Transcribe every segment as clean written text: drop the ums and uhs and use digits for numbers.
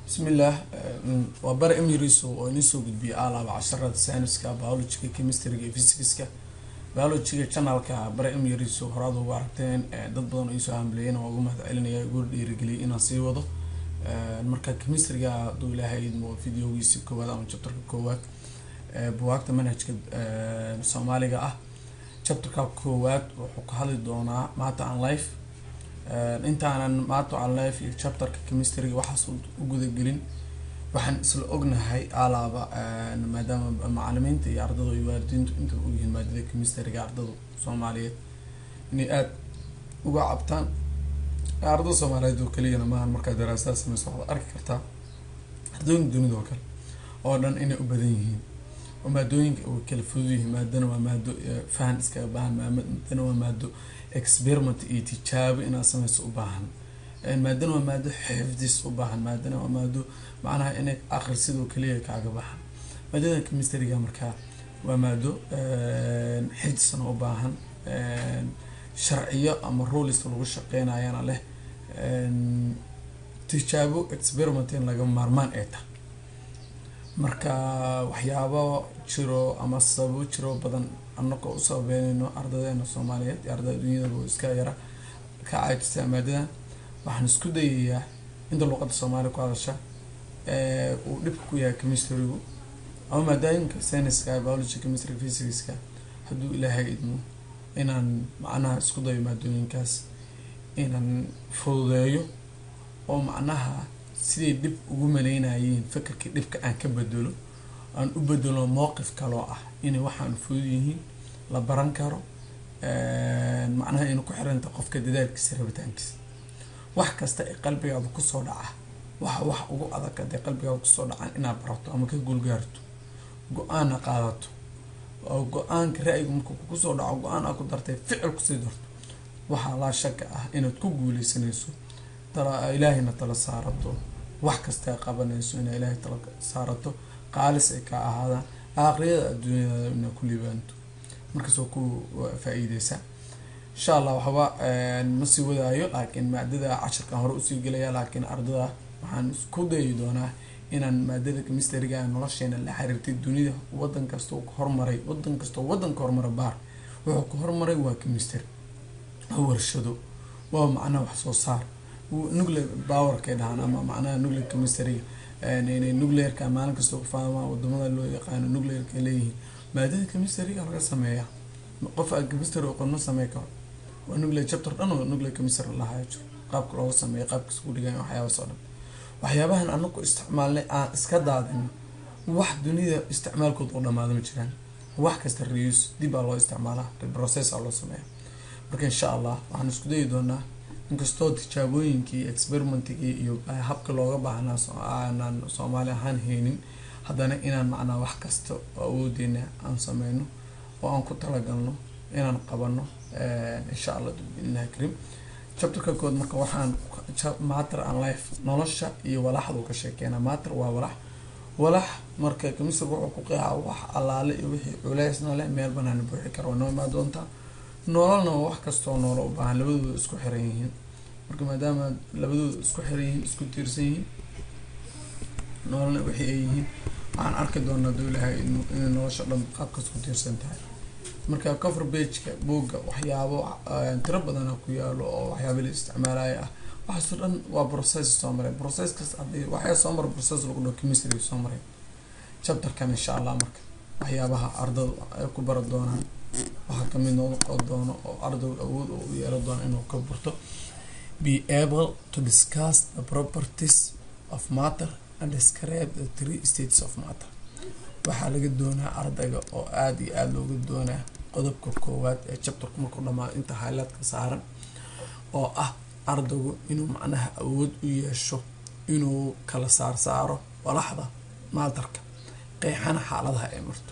بسم الله وبر اميريسو oo inii soo gudbiyay alaab casharada sayniska biology chemistry physics biology channelka bar emiriso horadu u aragteen dad badan oo soo hamleeyeen oo ugu mahadcelinaya ugu dhiirigeliyay inaan sii wado marka chemistry-ga duu ilaahay mo videogiisa koowaad ama chapter-ka koowaad buugta manhajka Soomaaliga ah chapter-ka koowaad wuxuu ka hadli doonaa matter and life intaanan matter and life iyo chapter-ka chemistry waxaas u guda gelin waxaan isla ognahay alaaba maadaama macallimiinta iyo ardayda iyo waalidiintu inta u yihiin maadada chemistry-ga ardayda Soomaaliyeed inay aad uga cabtaan ardayda Soomaaliyeed oo kaliya maahan marka daraasad samayso waxaad arki kartaa ardayda dunida kale oo dhan inay u badan yihiin oo maadooyinka oo kala fudud yihiin maadana waa maado fahan iska baahan maadana waa maado experiment iyo tijaabo in samayso u baahan maadana waa maado xifdis u baahan maadana waa maado macnaha in akhrisid oo kaliya kaaga baahan maadada chemistry-ga marka waa maado xifdis u baahan sharciyo ama rules lagu shaqeynayana leh tijaabo experiment in laga maarmaan ay tahay marka waxyaabo jiro ama sabab jiro badan annaka u sababeynayno ardaydeena Soomaaliyeed iyo ardayda dunida oo iska yara ka caajisay maadada waxaan isku dayayaa inta luqadda Soomaaliga ku hadasha uu dhib ku yahay chemistry-gu ama maadooyinka sayniska biology chemistry physics haduu ilaahay idmo inaan macnaha isku dayo maadooyinkaas inaan fududeeyo oo macnaha sidii dib ugu maleynayeen fikirka dibka aan ka bedelo aan u bedelo mowqif kale ah in waxaan fudud yihiin la baran karo macnaha in ku xiranta qofka dadaalkiisa rabitaankiisa wax kasta ee qalbigaaga ku soo dhaca wax ugu adag ee qalbigaaga ku soo dhacan inaad barato ama ka guulgaarto go'aan qaadato oo go'aanka ra'yiga markuu ku soo dhaco go'aan aad ku dartay ficil ku sii darto waxa la shaka ah inaad ku guuleysanayso tala ilaahina tala saarato wax kasta qabanayso in ilaahay tala saarato qaalis ay ka ahaadaan aakhirada adduunyada in ku liibaanto markaasoo ku faa'iideysa insha Allah waxba ma sii wadaayo laakiin maadada casharkan hore u sii galaya laakiin ardayda waxaan isku dayi doonaa inaan maadada chemistry-ga nolosheena la xiriirtay dunida wadan kasta oo hormaray wadanka hormaray baar wuxuu ku hormaray waa chemistry warshado waa macna wax soo saar nuclear power ka dhahan ama macnaha nuclear chemistry nuclear ka maalin kasta ku faahfaahma wadamada loo yaqaan nuclear ka leeyihiin maadada chemistry-ga laga sameeyaa qof chemistry oo qodno sameeyo karo waa nuclear chapter dhan oo nuclear chemistry la hayo qaabka loo sameeyo qaabka isku dhigan waxyaabo soo dhan waxyaabahan anagu isticmaalnay aan iska daadin wax dunida isticmaalkooda oo dhamaado ma jiraan wax kasta reuse dib loo isticmaalaa process loo sameeyo marka insha Allah waxaan isku dayi doonaa inkastoo tijaabooyinkii experimentigii iyo habka looga baahnaa aan Soomaali ahaan haynin haddana inaan macnaa wax kasta awoodina aan sameeyno oo aan ku talagalno inaan qabano insha Allah billahi karim chapter-ka kood marka waxaan matter and life nolosha iyo walaxdu ka sheekeena matter waa walax marka chemistry wuxuu ku qeexaa wax alaale iyo wixii culeysna leh meel banaan buuxi karo noo ma doonta nololna wax kasto nool u baahan labadooda isku xiran yihiin marka maadaama labadooda isku xiran yihiin isku tiirsan yihiin nololna wixii ay yihiin aan arki doonaa dawlaha in nolosha dhan qaabka isku tiirsan tahay marka cover page-ka buugga waxyaabo tiro badan ku yaalo oo waxyaabo la isticmaalayo ah waxaas dhan waa process soo maray process-kaas waxay soo maray process lagu dhaw chemistry soo maray chapter-kan insha Allah marka waxyaabaha ardaydu ay ku baran doonaan waxa kamid noqon doono oo ardaydu awood u yeelan doono inuu ka barto be able to discuss the properties of matter and describe the three states of matter waxa laga doonaa ardayga oo aad iyo aad looga doonaa qodobka koowaad ee chapter-ka markuu dhamaado inta highlight-ka saaran oo ah ardaygu inuu macnaha awood u yeesho inuu kala saaro walaxda matter-ka qeexana xaaladaha ay marto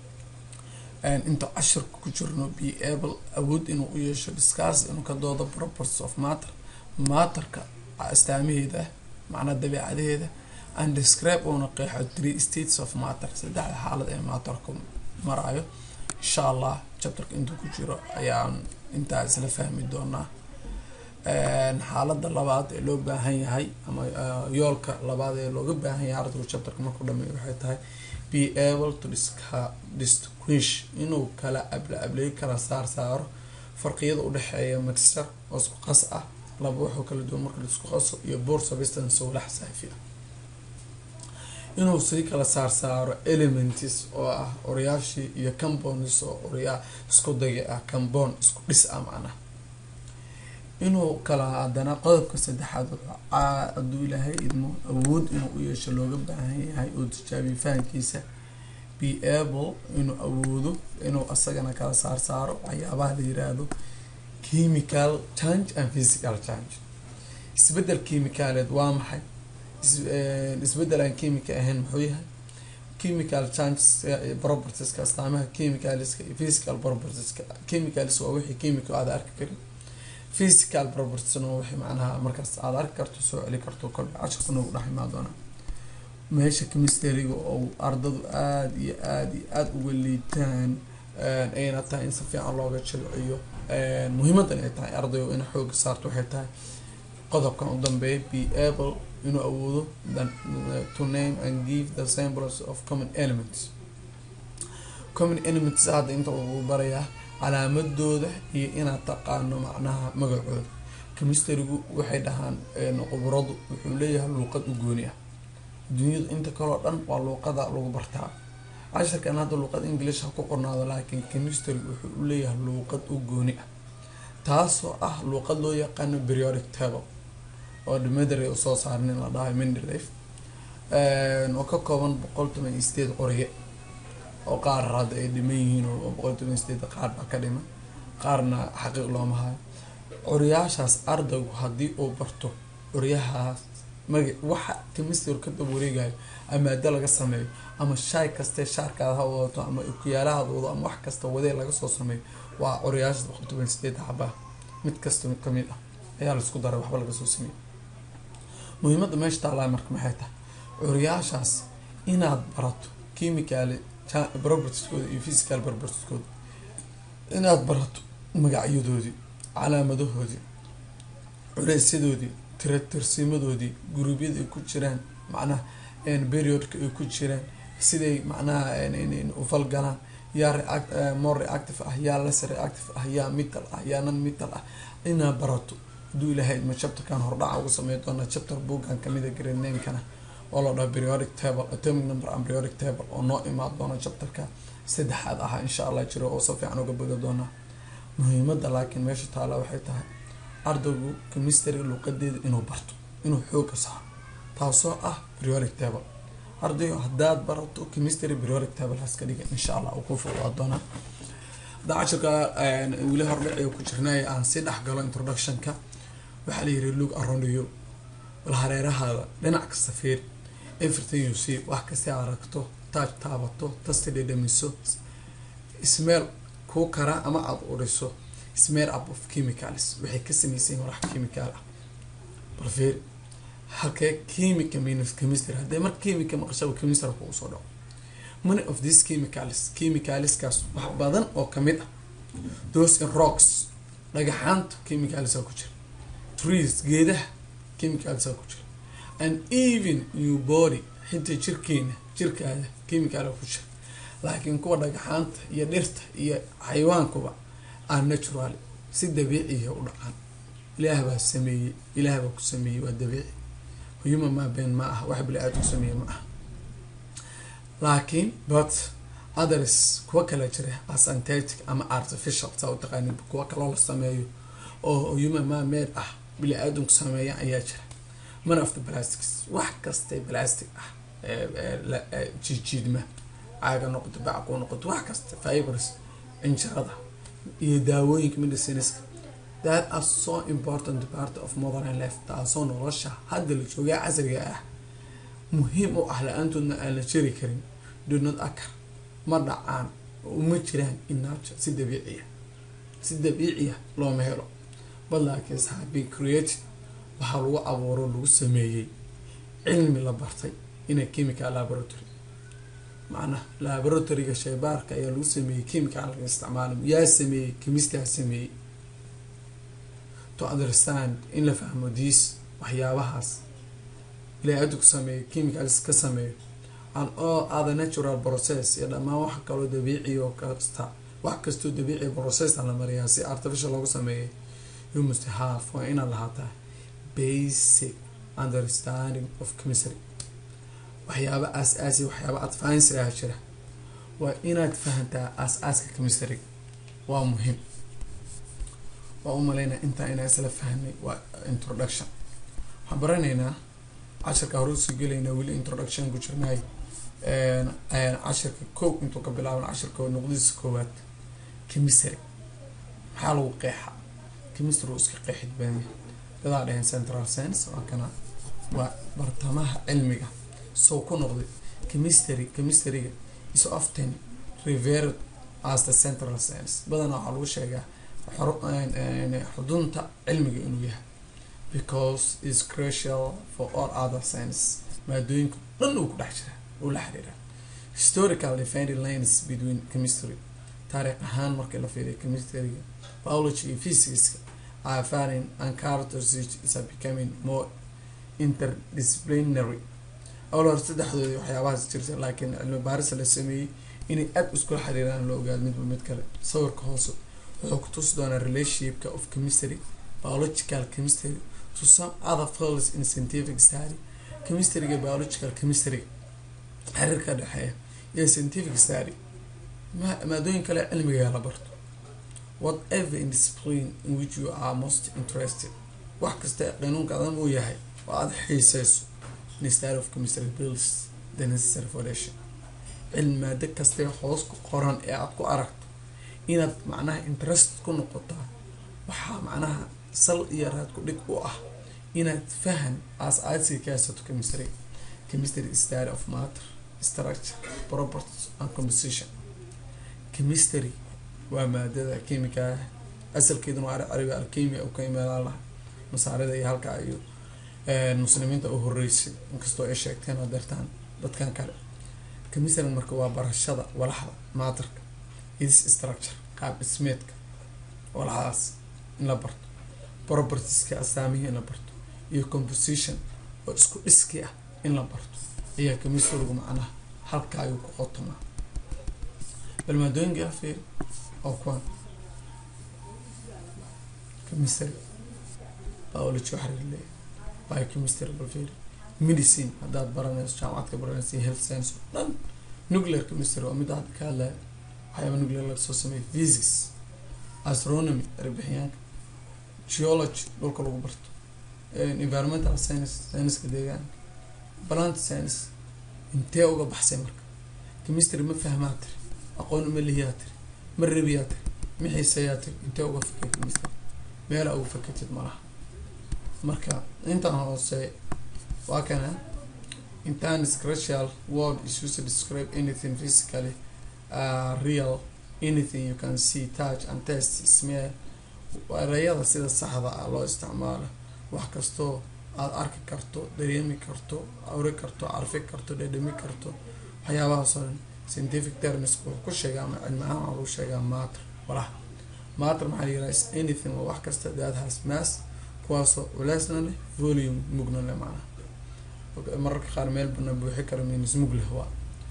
inta casharka ku jirno be able awood inuu u yeesho discuss inuu ka doodo properties of matter-ka astaamaheeda macna dabeecadaheeda and describe una qeexo three states of matter saddex xaalad ee matter-ku marayo insha Allah chapter-ka inta ku jiro ayaan inta isla fahmi doonaa xaaladda labaad ee loo baahan yahay ama yoolka labaad ee looga baahan yahay ardaygu chapterka markuu dhameeyo waxay tahay be able to distinguish inuu kala ablay kala saaro farqiyada udhexeeya mixer oo isku qas ah laba waxoo kala duwan marka la isku qaso iyo pure substance oo walax saafi ah inuu sii kala saaro elements oo ah oryaashii iyo compounds oo oryaa isku dagi ah compound isku dhis ah macnaha inuu kala hadana qodobka saddexaad hadduu ilaahay idmo awood inuu u yeesho looga baahan yahay oo tijaabiyo fahankiisa be able inuu awoodo inuu asagana kala saaro waxyaabaha la yiraahdo chemical change and physical change isbedel kiimikaaleed waa maxay isbedel aan kiimika ahayn muxuu yahay chemical change propertieska astaamaha chemicalska iyo physical propertieska chemicals waa wixii chemical aad arki karin physical properties waa wixii macnaha markaas aad arki karto soo celi karto kol cashirka nagu dhex imaan doona meesha chemistry-ga oo ardadu aad uga liitaan ayna tahay in si fiican looga jilciyo muhiimadan ay tahay ardaygu in xoog saarto waxay tahay qodobkan u dambeeya be able inuu awoodo to name and give the symbols of common elements hadda inta uu barayaa calaamadooda iyo inaad taqaano macnaha magacooda chemistry-gu waxay dhahaan qubradu wuxuu leeyahay luuqad u gooni ah dunyadu inta kaloo dhan waa luuqada lagu bartaa cashirkan hadda luuqad English ha ku qornaado laakiin chemistry wuxuu u leeyahay luuqad u gooni ah taasoo ah luuqad loo yaqaano periodic table oo Mendeleev soo saaray in la dhahay Mendeleev oo ka kooban 118 qoriye oo qaar hadda ay dhiman yihiin oo 118 qaar ba ka dhiman qaarna xaqiiq looma hayo qoriyaashaas ardaygu haddii uu barto qoriyahaas waxa chemistry ka dab wareegayo ama maada laga sameeyo ama shay kaste shaarkaada ha wadato ama ukiyaalahada wado ama wax kasta wadee laga soo sameeyo waa qoriyaasha 118 xaba mid kasta ka mid ah ayaa la isku daray waxba laga soo sameeyo muhiimadda meesha taala marka maxay tahay qoriyaashaas inaad barato chemical properties iyo physical properties inaad barato magacyadoodii calaamadahoodii culaysadoodii tirsiimadoodii guruubyada ay ku jiraan macnaha periodka ay ku jiraan siday macnaha u falgalaan yaa more reactive ah yaa less reactive ah yaa metal ah yaa non metal ah inaa barato haduu ilaahay ma chapterkan hordhaca ugu sameyn doona chapter bookan kamida grade 9-kana oo la dhaho periodic table atomic number and periodic table oo noo imaan doona chapterka saddexaad ah insha Allah jiro oo si fiican uga boga doona muhiimadda laakiin meesha taala waxay tahay ardaygu chemistry luqadeeda inuu barto inuu xoog saaro taasoo ah periodic table ardaygu haddaad barato chemistry periodic table haska dhiga insha Allah uu ku fuuqaa doona daashka wili hordhac ku jirnay aan si dhax galo introduction-ka waxa la yiri look around you wala hareerahaada dhinac kasta fiir everything you see wax kasta aragto taabato tastide dhamiso smell ku kara ama aad uriso smell up of chemicals waxay ka sameeyeen wax chemical ah barfeer halkee chemistry hadday mar chemical maqasho chemistry ku soo dhaco many of these chemicals kaas wax badan oo kamid ah those in rocks dhagaxaanta chemicals ku jira trees geedaha chemicals ku jira and even your body inta jirkaada chemical ku jira laakiin kuwa dhagaxaanta iyo dhirta iyo xayawaankuba are natural si dabiici ah u dhaqan ilaahay baa sameeyay ilaahay baa ku sameeyay waa dabiici human ma been ma ah wax bilaa aad u sameeyay ma ah laakiin but others kuwa kala jira synthetic ama artificial taw taqaani kuwa kala la sameeyo oo human ma made ah bilaa aad u sameeya ayaa jira man of the plastics wax kasta plastic ah jiidma aaga noqdo bacqo noqdo wax kasta fibers injirada iyo daawooyinka medicines that are so important part of modern life taasoo nolosha hadda la jooga casriga ah muhiim u ah la'aantoodna aan la jiri karin do not occur ma dhacaan uma jiraan inaad si dabiici ah looma helo but laakiin sahabi created waxaa lagu abuuro lagu sameeyay cilmi la bartay in chemical laboratory macna laboratory-ga shaybaarka ayaa lagu sameeyay chemical laga isticmaalo yaa sameeyay chemist sameeyay to understand in la fahmo these waxyaabahaas bini'aadamku sameeyo chemicals ka sameeyo and all other natural process iyo dhammaan wax kaloo dabiici oo kasta wax kastoo dabiici process aan la mariyaa si artificial loogu sameeyay you must have waa inaad lahaataa basic understanding of chemistry waxyaaba aas-aasi waxyaaba advance ah jira waa inaad fahantaa aas-aaska chemistry waa muhiim waa u malaynaa intaa inaa isla fahnay waa introduction waxaan baranaynaa casharka hore usii gelaynaa weli introduction ku jirnaay casharka kow intuu ka bilaaban casharka noqdiisa koowaad chemistry maxaa lagu qeexa chemistry uu iska qeexid badan dadaa dhaheen central science waa kana waa bartamaha cilmiga soo ku noqday chemistryga is often revered as the central science badanaa waxaa lagu sheegaa xudunta cilmiga inuu yahay because it's crucial for all other science maadooyinka dhan uu ku dhex jira uu la xiriira historical defined lines between chemistry taariikh ahaan markii la fiiriyo chemistryga biology iyo physics are finding and characteristics is becoming more interdisciplinary awlar saddexdooda waxyaabahaas jirta laakiin cilmi baaris la sameeyey inay aad isku xiriiraan loo ogaado midba mid kale sawirka hoose wuxuu ku tusi doonaa relationshipka of chemistry biological chemistry to some other fields in scientific study chemistryga biological chemistry xiriirka dhexeeya iyo scientific study maadooyin kale cilmiga la barto whatever in discipline in which you are most interested wax kasta qanuunka adan uu yahay oo aad xiisayso in study of chemistry builds the necessary foundation cilmaada kasta hoos ku qoran ee aad ku aragto inaad macnaha interest ku noqotaa waxaa macnaha sal iyo raad ku dhig u ah inaad fahan aas-aasiga ka haysato chemistry is study of matter structure properties and composition chemistry waa maadada kiimika asalkeeduna waa carabi alchemia oo ka imaada la masaarida iyo halka iyo muslimiinta u horeysay inkastoo ay sheegteen oo dartaan dadkan kale chemistry marka waa barashada walaxda maatarka its structure qaab dhismeedka walaxaas in la barto propertieska asaamihi in la barto iyo composition oo isku dhiski ah in la barto ayaa chemistrygu macnaha halka ayuu ku qotomaa bal maadooyinka fiir oo kuwan chemistry biology waxaa biochemistry bal fiir medicine haddaad baranayso jaamacadka baranayso health science dhan nuclear chemistry waa mid aad ka hadlaya waxyaaba nuclear laga soo sameeyay physics astronomy arbixiyaanka geology dhulka lagu barto environmental science science-ka deegaanka plant science intee uga baxsay marka chemistry ma fahmaa tiri aqoon ma lihiyaa tiri ma rabiyaa tiri ma xiisayaa tiri intee uga fakay chemistry meela uga fakatid malaha marka intaan hoose waa kana intaan is crucial word is used to describe anything physically real anything you can see touch and taste smell erayada sida saxda ah loo isticmaalo wax kastoo aad arki karto dareemi karto awri karto arfi karto dhadhami karto waxyaabahaas oo scientific terms ku sheega ama cilmi ahaan lagu sheegaa matter walax matter maxaa la yiraahdaa is anything oo wax kasta that has mass kuwaasoo culaysna leh volume mugna leh macnaha mararka qaar meel bana buuxi kara minus mug leh waa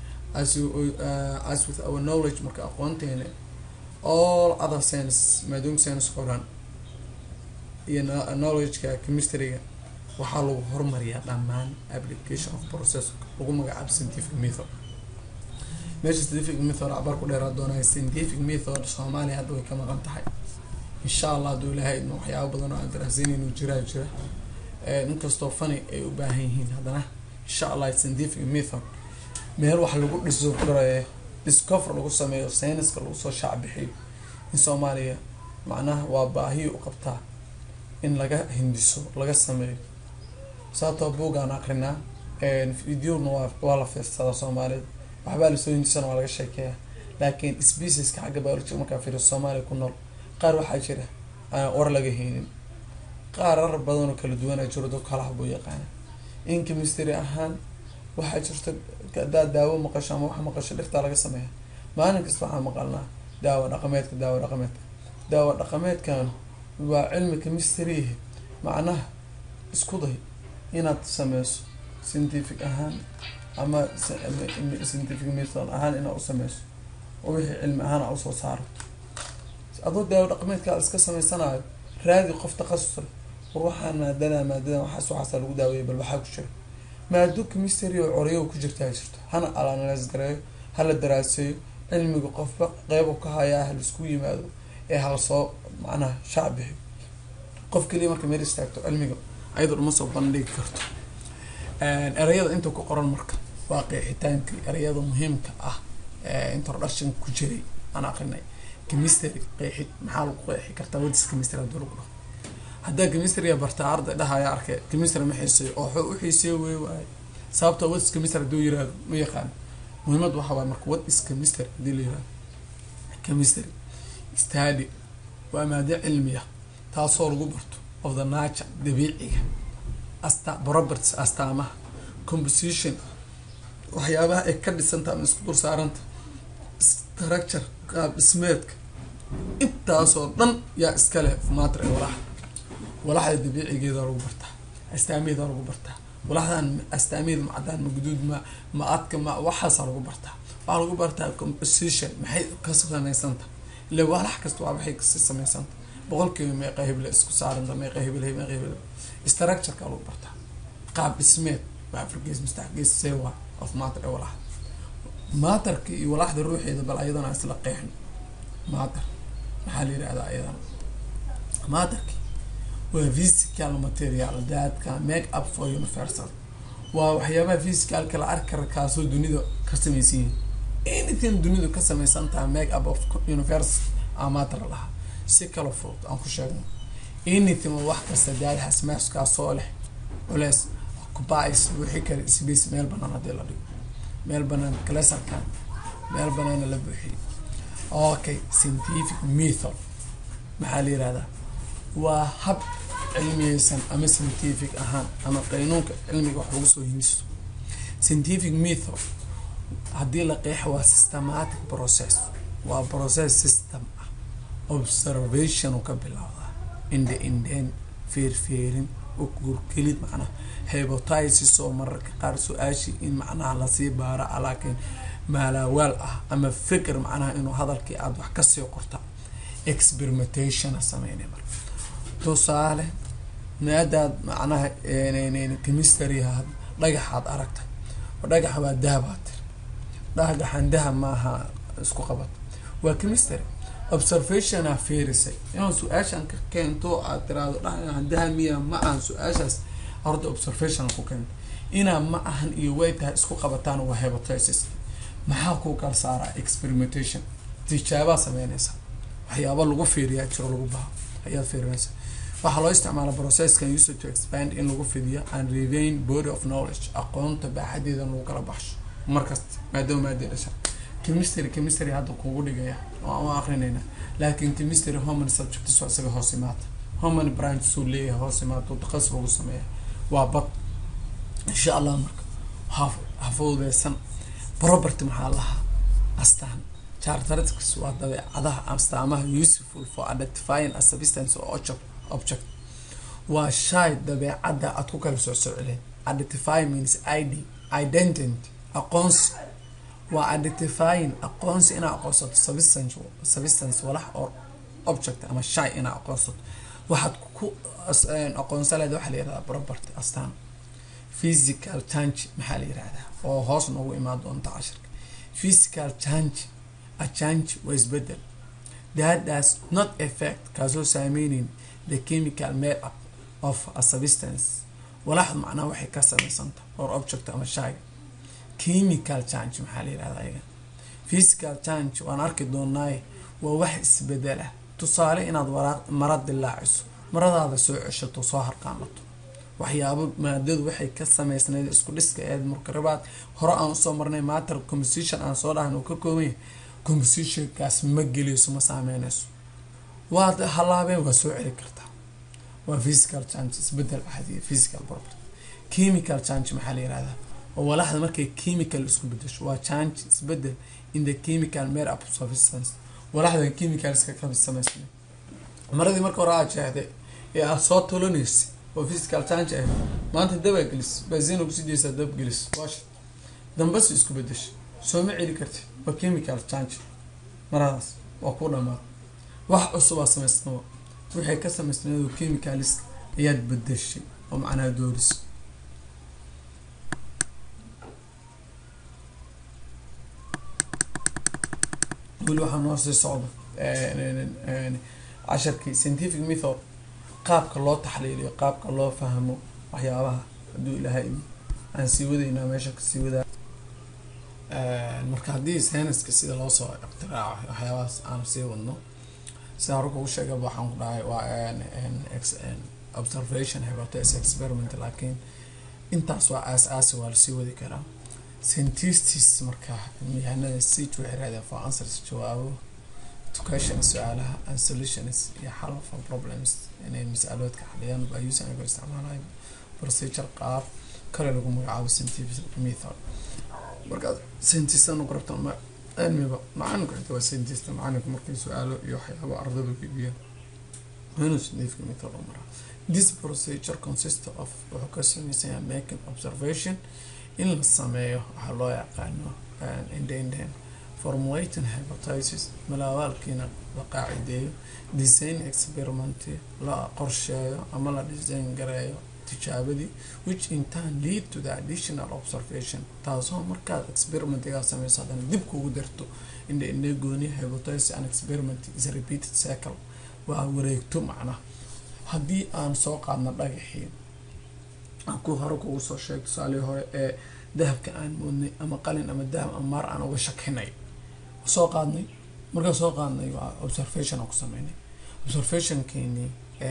as with our knowledge marka aqoonteena all other science maadooyin science qoran iyo knowledge-ka chemistry-ga waxaa lagu horumariyaa dhammaan application of process lagu magacaabo scientific method meesha scientific method abar ku dheeraad doonaa scientific method Soomaaliya hadda way ka maqan tahay insha Allah haduu ilaahay inuu waxyaabo badan oo aan daraasaynayno jira inkastoo fani ay u baahan yihiin haddana insha Allah scientific method meel wax lagu dhiso qorayo discover lagu sameeyo science-ka lagu soo shaac bixiyo in Soomaaliya macnaha waa baahi u qabtaa in laga hindiso laga sameeyo sababtoo buugaan aqrinaa video-na waa la fiirsada Soomaaliya waxba la soo hindisana waa laga sheekeeyaa laakiin species-ka xagga biology marka fiiro Soomaaliya ku nool qaar waxaa jira war laga heenin qaarar badan oo kala duwan ay jiro dad kala habo yaqaan in chemistry ahaan waxaa jirta daawo maqasho ama wax maqasho dhirta laga sameeyo maalin kasta waxaan maqalnaa daawo dhaqameedkan waa cilmi chemistry macnaha isku day inaad sameyso scientific ahaan ama scientific method ahaan inaad u sameyso oo wixii cilmi ahaan aad usoo saaro adoo daawo dhaqameedka iska sameysanayo raadi qof takhasus leh war waxaan maadada waxaas lagu daaweeyay bal waxaa ku jira maado chemistry oo coriyo ku jirta hana analyze gareeyo hala daraaseeyo cilmiga qofba qeyb ka haya hal isku yimaado ee hal soo macnaha shaabihi qof kaliya marka meel istaagto cilmiga ayadoo ma soo bandhigi karto erayada inta ku qoran marka waa qeexitaanka erayada muhiimka ah introduction ku jiray ana aqrinay chemistry qeexid maxaa lagu qeexi kartaa wadis chemistry hadii lagu dhaho haddaa chemistry barta arday dhahaya arkay chemistry ma xiiseeyo oo wuxuu u xiiseeyo way sababta wadis chemistry haduu yiraahdo ma yaqaan muhiimad waxa waa marka wadis chemistry hadii la yiraahdo chemistry study waa maado cilmiya taasoo lagu barto of the nature dabiiciga properties astaamaha composition waxyaabaha ay ka dhisanta ama isku dul saaranta structure qaab dhismeedka intaasoo dhan yaa iska leh matter ee walaxda dabiicigeeda lagu bartaa astaamaheeda lagu bartaa walaxdan astaamaheeda ma cadaan ma guduud ma adka ma waxaas lagu bartaa waxaa lagu bartaa composition maxay ka samaysanta ilaa walax kasta waa waxay ka samaysanta boqolkiiba meeqa hebla isku saaranta meeqa hebla structure ka lagu bartaa qaab dhismeed waa afargees mustaxgees sewa of matter ee walaxda maatarka iyo walaxda ruuxeeda bal ayadana isla qeexin maatar maxaa la yiraahdaa ayadana maatarki waa physical material that can make up for universal waa waxyaabaha physical kala arki kara kaasoo dunida ka samaysan anything dunida ka samaysan tahay make up of universe matter laha si kala fudud aan ku sheegno anything wax kasta that has mass kaasoo leh culeys occupies wixii kale space meel banaan hadii la dhigo meel banaan classarkan meel banaan la buuxiyo okay scientific method maxaa la yiraahdaa waa hab cilmiyeysan ama scientific ahaan ama qaynuunka cilmiga wax lagu soo himiso scientific method hadii la qeexo waa systematic process waa process system observation ka bilowda independent feerin oo gurkelid macna hypothesis oo mararka qaar su'aashi in macnaha la sii baara laakiin malaawal ama fikir macnaha inuu hadalkii aad wax ka sii qorta experimentation sameeyay marka tusaale maadaad macnaha chemistry dhagaxaad aragtay dhagax waa dahab dhagaxan dahab maaha isku qabad waa chemistry observation afeerisay inuu su'aashan ka keento aad tiraado dhagaxan dahab miya ma aan su'aashaas horta observation ku keento ina ma ahan iyo way tahay isku qabataan waa hypothesis maxaa ku kala saara experimentation tijaabo sameynaysa waxyaabo lagu fiiriyaa jiro lagu baahan ayaa fiirinaysa waxa loo isticmaala process-kan used to expand in lagu fidiyo and reveal body of knowledge aqoonta baaxadeeda lagu kala baxsho markasta maadaama dhasha chemistry hadda kugu dhigaya oo aan aqrinayna laakiin chemistry human subject soo asaga hoos imaata human branch soo leeyahay hoos imaata takhassus lagu sameeyo waa bad insha Allah marka hafoodeesan property maxaa laha astaan characteristics waa dabeecadaha astaamaha useful for identifying a substance or object waa shay dabeecada aad ku kala socodleen identify means identity aqoons waa identifying aqoons ina aqoonsato substance walax or object ama shay ina aqoonsato waxaad ku aqoonsaleed waxa la yiraahdaa property astaan physical change maxaa la yiraahdaa oo hoos noogu imaan doonta casharka physical change a change was beddel that does not affect kaasoo saameynin the chemical made up of a substance walax macnaha waxay ka samaysanta or object ama shay chemical change maxaa la yiraahdaa ayaga physical change waan arki doonaa waa wax isbedela tusaale inaad marad dilaaciso maradaada soo ceshato soo harqaanlato waxyaabo maadadu waxay ka samaysnayd isku dhiska ee murkarabaad hore aan soo marnay matter composition aan soo dhahan oo ka kooban composition kaas ma geliyo ma saameynayso waa halaabeen waa soo celi kartaa waa physical change isbedel ahadiye physical property chemical change maxaa la yiraahdaa oo walaxda markay chemical isku bedesho waa change isbedel in the chemical made up substance walaxda chemicals ka samaysnayd maradii marka hore aad jeexday ee aad soo tolanaysay oo physical change ah maanta dab aad gelis benzin ugu sii deysaa dab gelis wash dambas isku bedeshay soo ma celi kartid waa chemical change maradaas waa ku dhamaad wax cusub aa samaysnaa waxay ka samaysnaa chemicals ayaad bedeshay oo macnaha dooris weli waxaa noo sii socda casharkii scientific method qaabka loo taxliiliyo qaabka loo fahmo waxyaabaha hadduu ilaahay aan sii wadaynaa meesha kasii wadaa marka haddii sayniska sida loo soo iqtiraaco waxyaabahaas aan sii wadno sida hore kugu sheegay waxaan ku dhahay waa observation hypothesis experiment laakiin intaas waa aas-aasi waa lasii wadi karaa scientists marka miyahanada siege waxay raadeen for answers jawaabo to question su-aalaha and solutions iyo xal for problems inay mas'aloodka xaliyaan by using ayagoo isticmaalayo procedure qaab kale lagu magacaabo scientific method markaad scientist anu qarabto ma cilmiba macalinku xitaa waa scientist macalinku markii su-aalo iyo waxyaabo ardada gudbiya inuu scientific method u maraa this procedure consists of wuxuu ka samaysan yahay making observation in la sameeyo waxaa loo yaqaano independent formulating hypothesis malaawaalkiina la qaacideeyo design experiment la qorsheeyo ama la design gareeyo tijaabadii which in turn lead to the additional observation taasoo markaad experimentigaa sameyso haddana dib kugu darto indhe gooni hypothesis and experiment is a repeated cycle waa wareegto macnaha haddii aan soo qaadno dhagaxii aan ku hore kugu soo sheeg tusaalihii hore ee dahabka aan moodnay ama qalin ama dahab ama maar aan uga shakinay soo qaadnay markaa soo qaadnay waa observation aan ku sameynay observationkeeni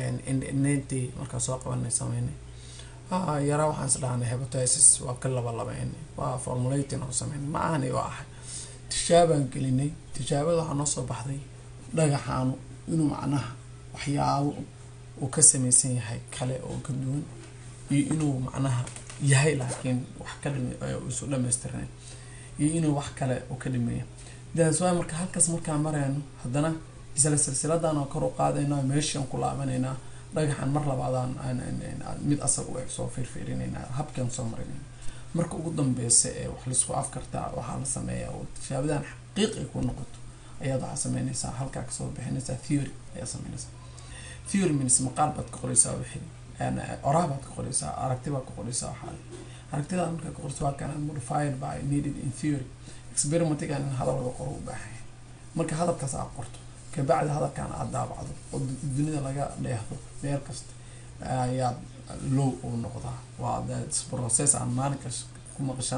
indhe markaa soo qabanay sameynay yaraa waxaan is dhahnay hypothesis waa ka labayn waa formulating aan sameynay ma ahani waa ahay tijaabaan gelinay tijaabada waxaa noo soo baxday dhagaxaanu inuu macnaha waxyaabo uu ka samaysan yahay kale oo ka duwan iyo inuu macnaha yahay laakiin wax ka dhimay isu dhamaystirnay iyo inuu wax kale oo ka dhimeeyo daas waa marka halkaas markaa marayno haddana isla silsiladan oo kor u qaadayna meeshaan ku laabanayna dhagaxan mar labaadaan mid asal u eg soo fiirfiirinayna habkan soo marinayna marka ugu dambeeyay ee wax la isku afkartaa waxa la sameeyaa oo tijaabadan xaqiiqi ku noqoto ayaad waxa sameynaysaa halka ka soo bixinaysaa theory ayaa sameynaysaa theory means maqaal baad ka qoraysaa wixii oraah baad ka qoraysaa aragti baad ka qoraysaa waxa aragtida marka ka qoraysaa waa kana modified by needed in theory experimentigan hadal laga qoro u baahan marka hadalkaas aad qorto ka bacdi hadalkan aad daabacdo oo dunida laga dheehdo meel kasta ayaa low u noqdaa waa that process aan maalinkaas ku maqashaan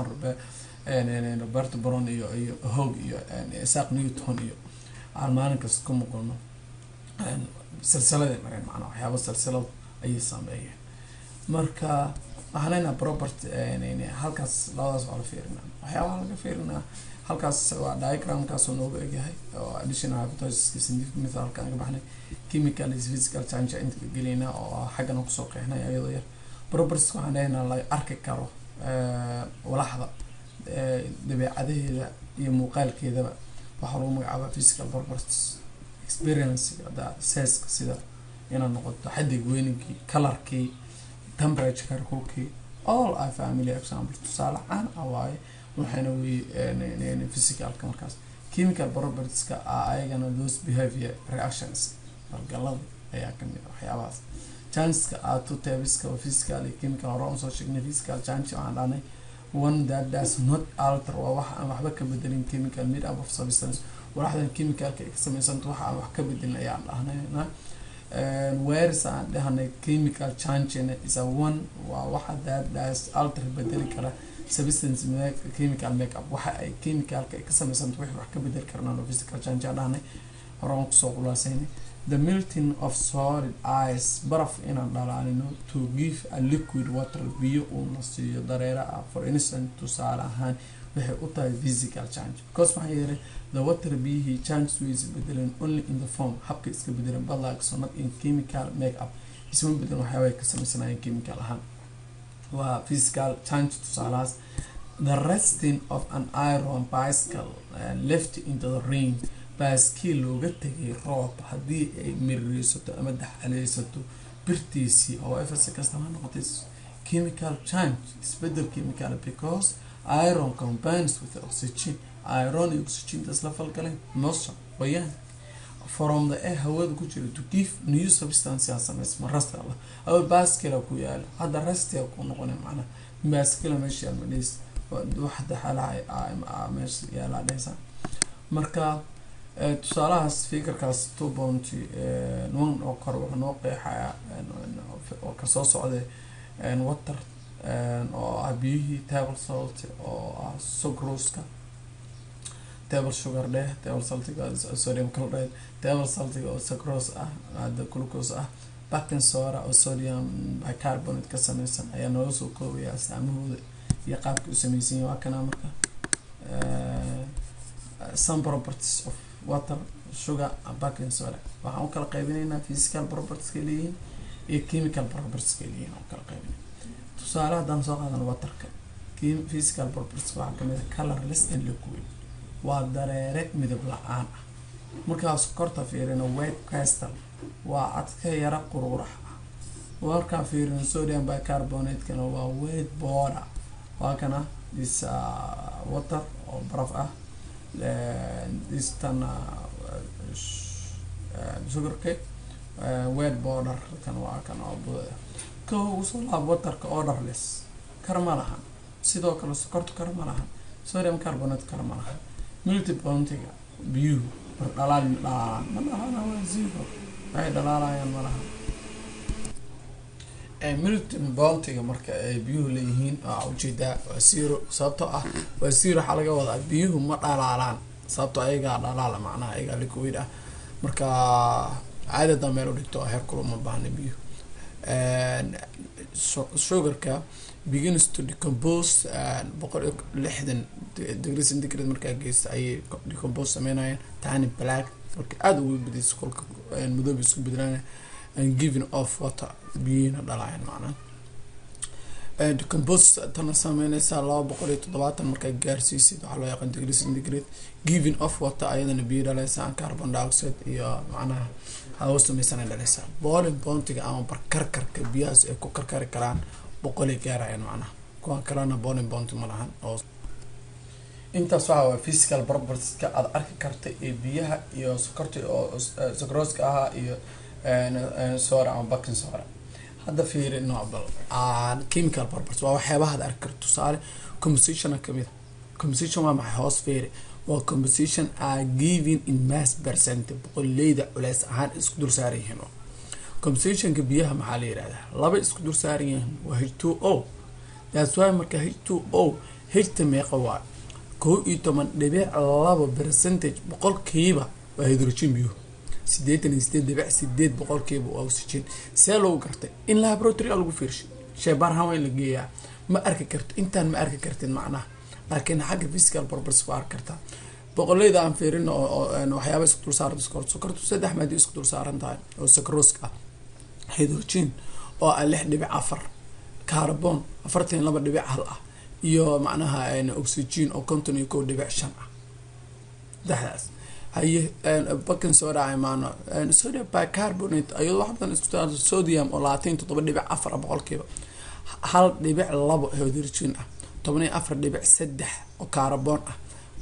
Roberto Brown iyo Hogg iyo Isaac Newton iyo aan maalinkaas ku maqalno silsilada mareen macnaha waxyaabo silsilad ayay sameeyeen marka waxaana property halkaas labadaas waa la fiirinaa waxyaabaha laga fiirinaa halkaas waa diagramkaas oo nooga egyahay oo additional hypothesis scientific method halkaan ka baxnay chemical is physical change inta gelina oo xaggan ku soo qeexnay ayadoo yar properties waxaan leenahay la arki karo walaxda dabeecadaheeda iyo muuqaalkeedaba waxa lagu magacaabaa physical properties experience da sense sida inaan noqoto xaddig weynigii colorkii temperature kulkii all are family examples tusaale caan ah waaye waxayna weey physical markaas chemical properties ka ayagana those behavior reactions galada ayaa kamid ah waxyaabahaas changes ka two types ka physical iyo chemical hormone soo sheegnay physical change aan dhahnay one that does not alter waa wax aan waxba ka bedelin chemical made up of substance waxaan chemical ka samaysan waxa aan wax ka bedelin ayaan dhahnayna where aan dhahnay chemical change is a one waa waxa that does alter bedeli kara substance chemical makeup waxa ay chemical ka samaysan wax ka bedeli karnaa physical change aan dhahnay horaan ku soo qulaasayna the melting of solid ice baraf inaan dhalaalino to give a liquid water biyo uu nasiyo dareera ah for instance tusaale ahaan waxay u tahay physical change because waxaa yeelay the water biyihi change is bedelan only in the form habka iska bedelan but like so not in chemical makeup isma bedelan waxyaabay ka samaysanayeen chemical ahaan waa physical change tusaalahaas the resting of an iron bicycle left into the rain baaskiil looga tegay roob haddii ay miriraysato ama daxaleysato birtiisii oo si kastaba ha noqotay chemical change isbedel chemical because iron combines with oxygen iron iyo oxygen isla falgaleen moisture qoyaan from the air hawada ku jira to give new substance sameysma rasta Allah aw baaskiil ku yaalo hadda rasta ku noqonay macna baaskiil meesha madis waxda xalay meesha yaala dhaysa marka tusaalahaas fikirkaas 2.1 oo kor wuxuu noo qeexaya oo ka soo socday water oo biyihii table salt oo sucrose table sugar table salt sodium chloride table salt oo sucrose glucose baking soda oo sodium bicarbonate ka samaysan ayaa noo soo koobaya astaamahooda iyo qaabka u samaysan yahay kana marka some properties of water sugar and baking soda waxaan u kala qaybinaynaa physical properties ka leeyihiin iyo chemical properties ka leeyihiin oo kala qaybinay tusaale haddaan soo qaadano waterka physical properties waxaa kamid ah colorless and liquid waa dareere midab la-aan ah markaas korta fiirino white crystal waa adka yara qururax ah markaa fiirino sodium bicarbonate kana waa white border waa kana this water oo baraf ah this tan sugar cake white border kan waa kan oo buda ko soo laab waterka odorless karma lahan sidoo kale sokortu karma lahan sodium carbonate karma lahan multi bountiga biyo dhalaal malaha waa zero ay dhalaalayaan malaha multi bountiga marka ay biyuhu leeyihiin ujeeda waa zero sababtoo ah waa zero waxa laga wadaa biyuhu ma dhalaalaan sababtoo ayaga dhalaala macnaha ayaga liquid ah marka caadada meel u dhigto heer kulma baahna biyo sugarka begins to decompose 160 degrees centigrade marka geesta ay decompose sameynayaan tiny black marka aad ugu bedis kulka madoob isku bedelaana and giving off water biyina dhalayaan macna decompose tan sameynaysa 270 marka gaarsiisid waxa loo yaqaan degrees centigrade giving off water ayadana biyo dhalaysa carbon dioxide iyo macnaha hawo sameysana dhalaysa boiling pointiga ama barkarkarka biyahaas ay ku karkari karaan boqol gaarayaan macnaha kuwan kalena boiling point ma lahan oo intaas waa physical properties ka aad arki karta ee biyaha iyo sokorta oo sucrose ah iyo soda ama baking soda hadda fiirino bal chemical properties waa waxyaabaha aad arki karto tusaale composition kamid composition waa maxay hoos fiiri waa composition are given in mass percent boqolleyda culays ahaan isku dul saaran yihiin compositionka biyaha maxaa la yiraahdaa laba isku dul saaran yihiin waa H2O that's why marka H2O hita meeqa waa 11.2% boqolkiiba waa hydrogen biyo 88.8% boqolkiiba waa oxygen see loo gartay in laboratory lagu fiirshay shaybaar haweyn la geeyaa ma arki karto intaan ma arki kartin macnaha laakiin xagga physical properties waa arki kartaa boqolleyda aan fiirino oo waxyaabo isku dul saaran sokortu 3 maado isku dul saaran tahay oo sucrose ah hydrogen oo 6.4 carbon 42.1 ah iyo macnaha oxygen oo 51.5 ah dahaas haye baking soda aymaano sodium bicarbonate ayuu wax badan isku saaran sodium oo 27.4 boqolkiiba 1.2 hydrogen ah 14.3 oo carbon ah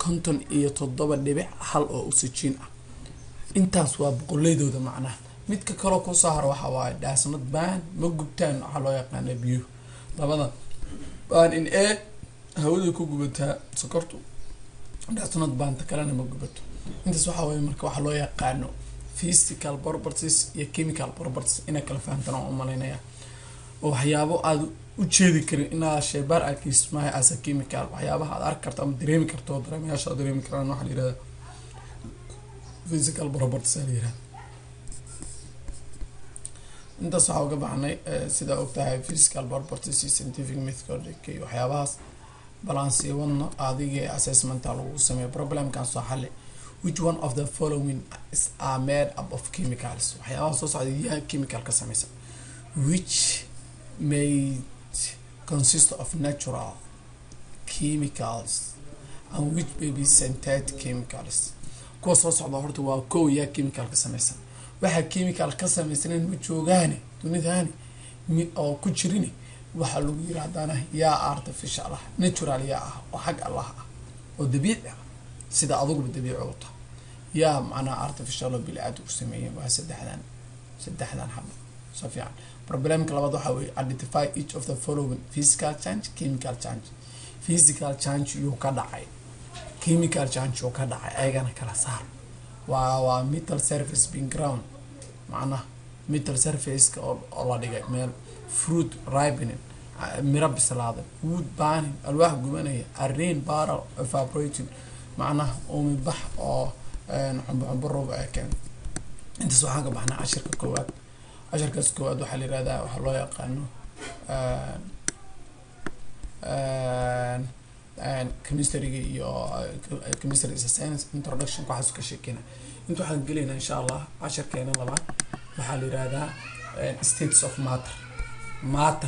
57.1 oo oxygen ah intaas waa boqoleydooda macnaha midka kale ku soo har waxa waa daasnad baan ma gubtaan waxa loo yaqaan biyo labada baan in hawada ku gubataa sokortu daasnad baan ta kalena ma gubato intaas waxa way marka waxa loo yaqaano physical properties iyo chemical properties ina kala fahantaan oo malaynaya oo waxyaabo aad u jeedi karin ina shaybaar akismaha as a chemical waxyaabaha aad arki karto ama dareemi karto dareemayaasha dareemi karaan waxa la yiraahdo physical properties la yiraahdo intaas waxa uga baahnay sida uu tahay physical properties scientific method iyo waxyaabahaas balance wadno adiga assessment lagu sameeyo problem kan soo xalay which one of the following are made up of chemicals waxyaabaha soo socda chemical ka samaysan which may consist of natural chemicals and which may be synthetic chemicals kuwa soo socda horta waa kow yaa chemical ka samaysan waxa chemical ka samaysan ma joogaane dunidani mid oo ku jirin waxa lagu yiraahdaa yaa artificial ah natural yaa ah oo xaq Allah ah oo dabiici ah sida adugu dabiici u tahay yaa macna artificial bil aad u sameeyay waa saddexdan hab safiyan problemka labaad waxa weey identify each of the following physical change chemical change physical change uu ka dhacay chemical change uu ka dhacay ayagana kala saar waa metal surface being ground macna metal surface oo la dhigay meel fruit ripening mira bislaada wood burning alwaax gubanaya rain barrel evaporating macna oo mibax oo xumbo roob ay keen inta soo xaga baxna cashirka koowaad waxa la yiraahdaa waxa loo yaqaano chemistry iyo chemistry is a science introduction waxaas ka sheekina inta waxaan galeynaa insha Allah cashirkeena labaad waxa la yiraahdaa states of matter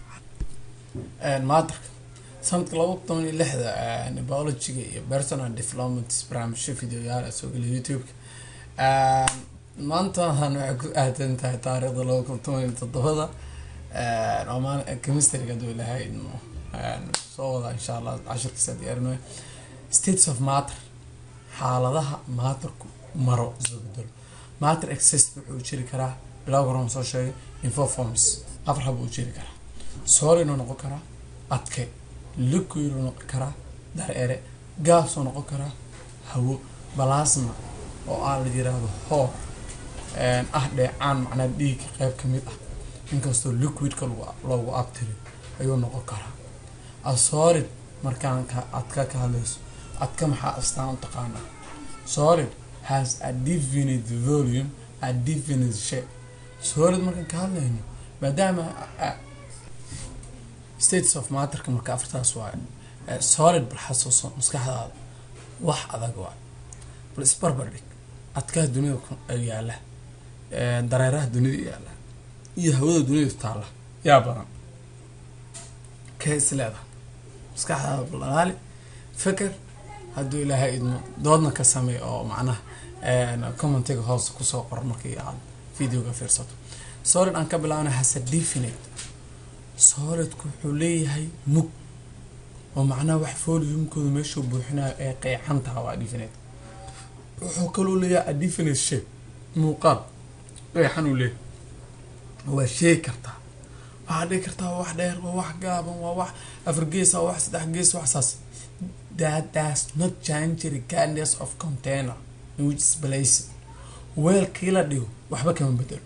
sanadka 2016 biology iyo personal development barnaamij video yaar soo galay YouTube maanta waxaan ku aadantahay taariikhda 2017 oo chemistry-ga dowlaha soo wada insha Allah cashirka sadiyarno states of matter xaaladaha matterku maro isbedel matter exist wuxuu jiri karaa bilowgan soo sheegay in four forms afar hab uu jiri karaa solid noqon karaa adke liquid noqon karaa dareere gas noqon karaa hawo plasma oo aan la yiraahdo hoo dheecaan macna dhiig qayb kamid ah inkastoo liquid-ka lagu abtiri ayuu noqon karaa a solid markaan ka adka ka hadlayso adka maxaa astaan u taqaana solid has a definite volume a definite shape solid markaan ka hadlayno maadaama states of matter ka marka afartaas waa solid bal xasuuso maskaxdaada wax adag waa bal isbarbardig adka dunida yaala dareeraha dunida yaala iyo hawada dunida taala yaa badan كيسلada maskaxdaada balaali fikir haduu ilaahay idmo doodna ka sameey oo macnaha commentiga hoos ku soo qor markii aad videoga fiirsato solid aan ka bilaabana hasa definite solid ku wuxuu leeyahay mug oo macnaha wax volume-kooda meesha buuxinaa ee qeexanta waa definite wuxuu kaloo leeyahay definite shape muuqaal qeexan u leeyahay waa shay kartaa waxaa dhici kartaa wax dheer waa wax gaaban waa wax afar gees waa wax saddex gees wax saas that does not change the kindness of container in which is placed weelkii la dhigo waxba kama bedelo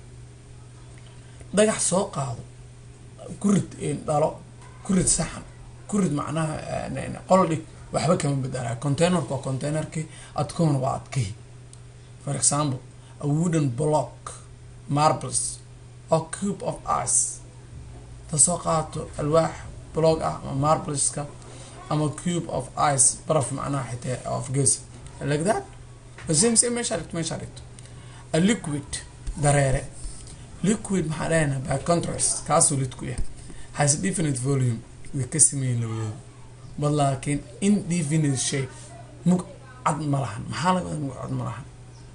dhagax soo qaado kurid dhalo kurid saxan kurid macnaha qol dhig waxba kama bedela containerka waa containerkii adkoona waa adkii for example a wooden block marbles or cube of ice tasoo qaato alwaax block ah marbleska ama cube of ice baraf macnaha xitaa of gas like that same measure a liquid dareere liquid maxaa dhahayna by contrast kaasoo lidku yahay has definite volume way ka sameeyeen labadooda but laakiin indefinite shape mug cad ma lahan maxaa laga wadaa mug cad ma lahan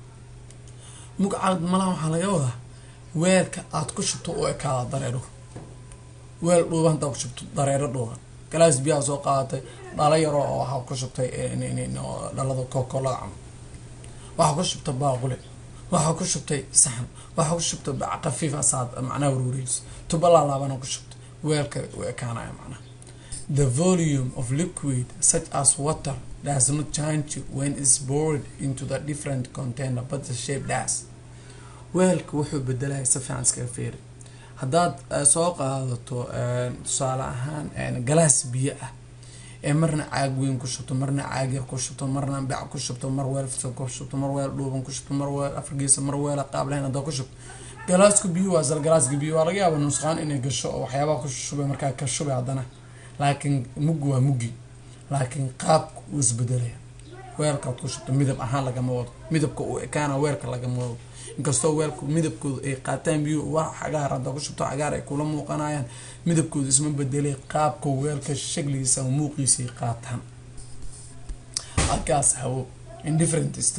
mug cad ma lahan waxaa laga wadaa weelka aad ku shubto oo ekaada dareero weel dhuuban taad ku shubto dareero dhuuban galaas biyaa soo qaadatay dhala yaro oo waxaa ku shubtay dhalada coca-cola waxaa ku shubtay baaqule waxaa ku shubtay saxan waxaa ku shubtay bac khafiif asaad macnaha warwareegis tuba laalaabana ku shubtay weelka u ekaanaya macnaha the volume of liquid such as water does not change when it's poured into the different container but the shape does weelka wuxuu bedelayaa si fiican iskaga fiiri haddaad soo qaadato tusaale ahaan galaas biyo ah ee marna caag weyn ku shubto marna caag yar ku shubto marna bac ku shubto mar weel fidsan ku shubto mar weel dhuuban ku shubto mar weel afar gees mar weel qaab leh hadda ku shubto galaaska biyo waa sal galaaska biyo waa laga yaabaa nusqaan inay gasho oo waxyaabaha ku shubay markaa ka shubay haddana laakiin muggu waa muggi laakiin qaabku uu isbedelaya weelkaad ku shubto midab ahaan lagama wado midabka uu ekaana weelka lagama wado inkastoo weelku midabkooda ay qaataan biyo wax cagaar hadda ku shubto cagaar ay kula muuqanayaan midabkooda isma bedelay qaabka weelka shakligiisa muuqiisa ay qaataan halkaas hawo indifferent still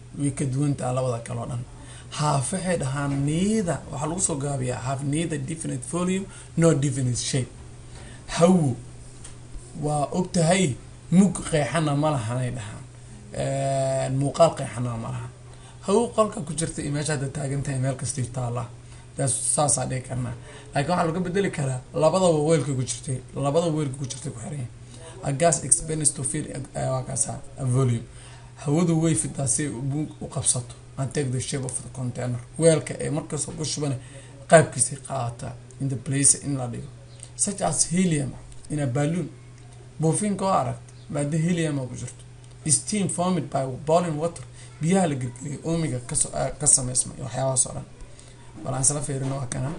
way ka duwantaa labada kale oo dhan. Half waxay dhahaan neither waxaa lagu soo gaabiyaa have neither definite volume nor definite shape. hawo waa ogtahay mug qeexana ma lahanay dhahaan muuqaal qeexana ma lahan. hawo qolka ku jirta meesha hadda taagantahay meel kasta taala saasa dhig karna laakiin waxa laga bedeli karaa labadaba weelka ku jirtay ku xiran. A gas expands to fill a volume. hawadu way fidaa si u qabsato and take the shape of the container. weelka ee markaas ku shubana qaabkiisa qaata in the place in la dhigo, such as helium in a balloon. buufinka oo aragt maada helium ku jirto. Steam formed by boiling water. biyaha la geliyay oomiga ka sameysmay waxyaabahaas oo dhan. balan sala fiirino waa kana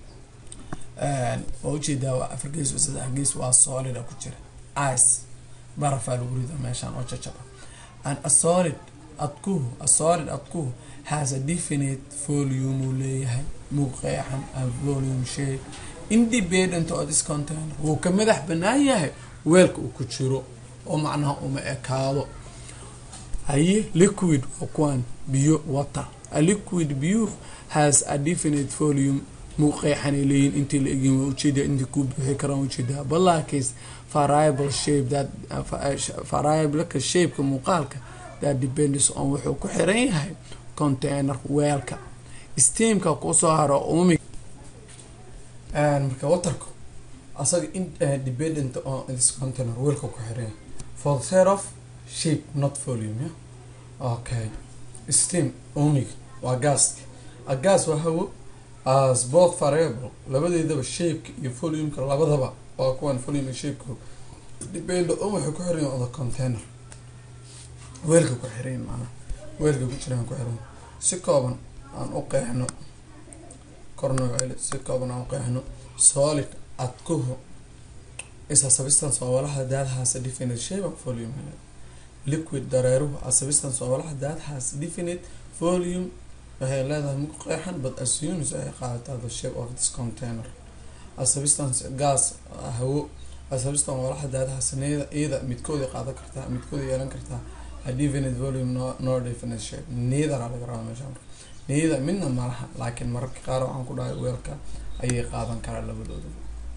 oo jeeda waa afar gees oo saddex gees waa solid ku jira. ice baraf lagu rido meeshan oo jajaba. And a solid adku has a definite volume leeyahay muuqeexan and volume shape independent of this container. wuu ka madax banaan yahay weelka uu ku jiro oo macnaha uma ekaado. liquid oo kuwan biyo water. A liquid biyo has a definite volume muuqeexan leeyin intii la egin waa ujeeda intii ku bixi karaan ujeeda. balaakiis variable shape that variable ka shape muuqaalka that depends on wuxuu ku xiran yahay container weelka. steamka ku soo haro oomiga marka waterku asaga dependent on this container weelka ku xiran for the sake of shape not volume. okay steam oomiga waa gas. a gas waa hawo as both variable labadeedaba shape iyo volume ka labadaba waa kuwan volume shape depend on wuxuu ku xiran yahay container weelka ku xiran macna weelka ku jiraan ku xiran. si kooban aan u qeexno korno si kooban aan u qeexno solid adkuhu is a substance oo walaha that has a definite shape of volume. liquid dareeruhu a substance oo walaha that has definite volume waxay leedahay mug qeexan but assumes ay qaadato the shape of this container. a substance gas hawo a substance oo walaha that has either midkood qaadan kartaa midkood yeelan kartaa a definite volume no definite shape. neither ala garana meeshan neither minna malaha laakiin mararka qaar waxaan ku dhahay weelka ayay qaadan karaa labadooda.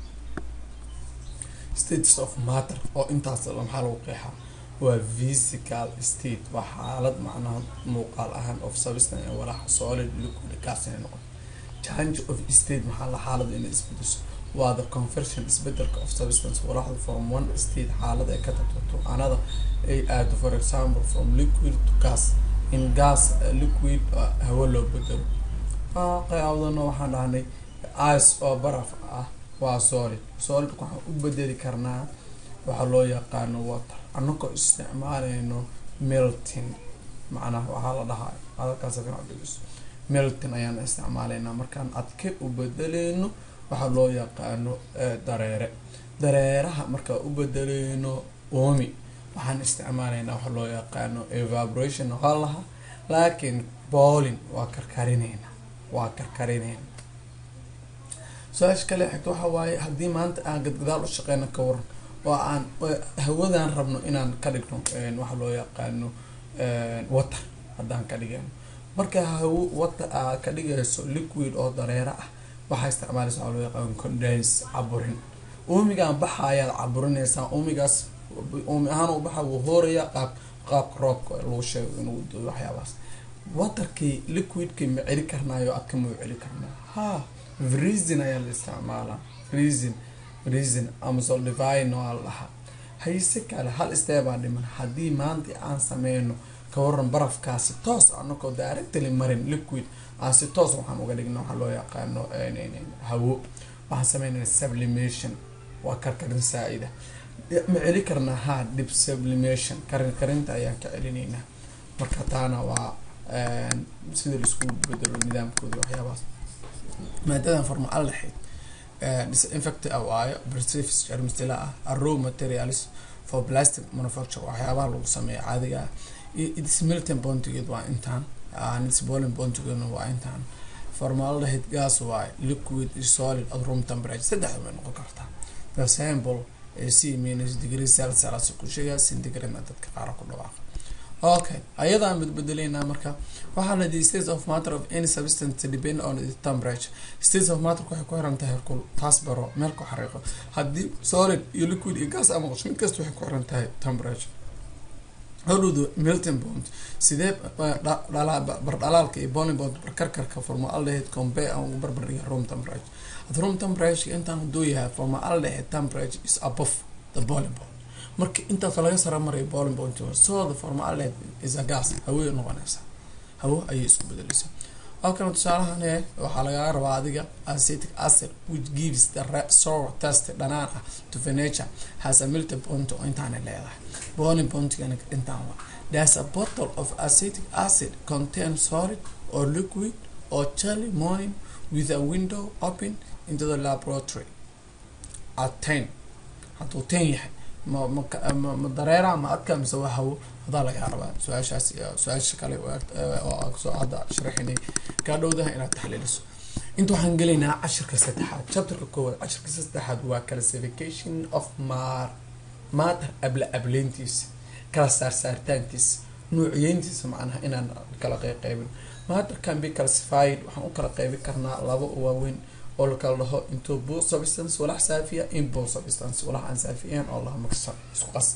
states of matter oo intaas maxaa lagu qeexaa waa physical state waa xaalad macnaha muuqaal ahaan of substance ee walaha solid liquid gas ay noqon. change of state maxaa la xaalad in isbedesho waa the conversion isbedelka of substance walaha from one state xaalad ay ka tagto another ay add for example from liquid to gas. in gas liquid hawo loo bedelo. qaybadana waxaan dhahnay ice oo baraf ah waa solid waxaan u bedeli karnaa waxa loo yaqaano water annagoo isticmaalayno melting macnaha waxaa la dhahaa halkaas ka dhigis melting ayaan isticmaalaynaa markaan adke u bedeleyno waxa loo yaqaano dareeraha marka u bedeleyno oomi waxaan isticmaalaynaa waxa loo yaqaano evaporation halaha laakiin boiling waa karkarinayna. su-aasha kale xigta waxa waaye haddii maanta aan gadgadaal u shaqeyno ka waran oo aan hawadan rabno inaan ka dhigno waxa loo yaqaano water haddaan ka dhigayno marka hawo water ka dhigayso liquid oo dareera ah waxaa isticmaalaysa waxa loo yaqaano condense caburin. oomigaan baxayaad caburinaysaa oomigaas oomi ahaan u baxa wuu hooraya qaabka roobka lagu sheego inuu waxyaabaas. waterkii liquidkii ma celi karnaayo adka ma celi karnaa freezing ayaa la isticmaalaa. freezing ama solidifying oo laha hayse kale hal isteebaa dhiman. haddii maanta aan sameyno ka waran barafkaasi toos anagoo directly marin liquid aan si toos waxaan uga dhigna waxa loo yaqaano hawo waxaan sameynaa sublimation waa karkarin saa'ida. ma celi karnaa dip sublimation karinta ayaan ka celinaynaa. marka taana waa sida la isku bedelo nidaamkooda waxyaabahaas. maadadan formaldehyde disinfectant waayo preserves germstila raw materials for plastic manufacture waxyaabaha lagu sameeyo caadiga it's melting point waa intaan it's boiling point waa intaan. formaldehyde gas waa liquid solid at room temperature saddexda way noqon kartaa. the sample C- degrees Celsius ku sheega centigrade dadka qaar ku dhawaaqa. okay ayadaan bedeleynaa marka waxaana the states of matter of any substance depend on the temperature. States of matter waxay ku xiran tahay heerkul taas baro meel ku xariiqo haddii solid iyo liquid iyo gas ama qashin kasta waxay ku xiran tahay temperature. Howdo melting point sidee bardhalaalka iyo boiling point barkarkarka formaldehyde compare aan ugu barbardhiga room temperature. At room temperature intaan haduu yahay formaldehyde temperature is above the boiling point. Marka intaas laga sara maray boiling point so the formaldehyde is a gas hawo noqonaysa hawo ayay isku bedelaysaa. Halkan tusaalahan waxaa laga rabaa adiga acetic acid which gives the sour taste dhanaan ah to the nature has a melting point oo intaan leedahay boiling point kana intaan waa there's a bottle of acetic acid contains solid or liquid or chilly morning with a window open into the laboratory at 10 hadduu 10 yahay ma dareera ma adka mise waxa hada laga rabaa su-aasha kale oo soo hadda sharaxinay ka dhowdaha inaad taxliiliso. inta waxaan gelaynaa cashirka saddexaad chapterka koowaad cashirka saddexaad waa classification of matter ableentiisa kala saartaankiisa nuuciyeyntiisa macnaha inaan kala qaybin. matter can be classified waxaan u kala qaybin karnaa laba waaweyn oo la kala dhaho into pure substance walax saafiya impure substance walax aan saafiyan oo la maksa isku qas.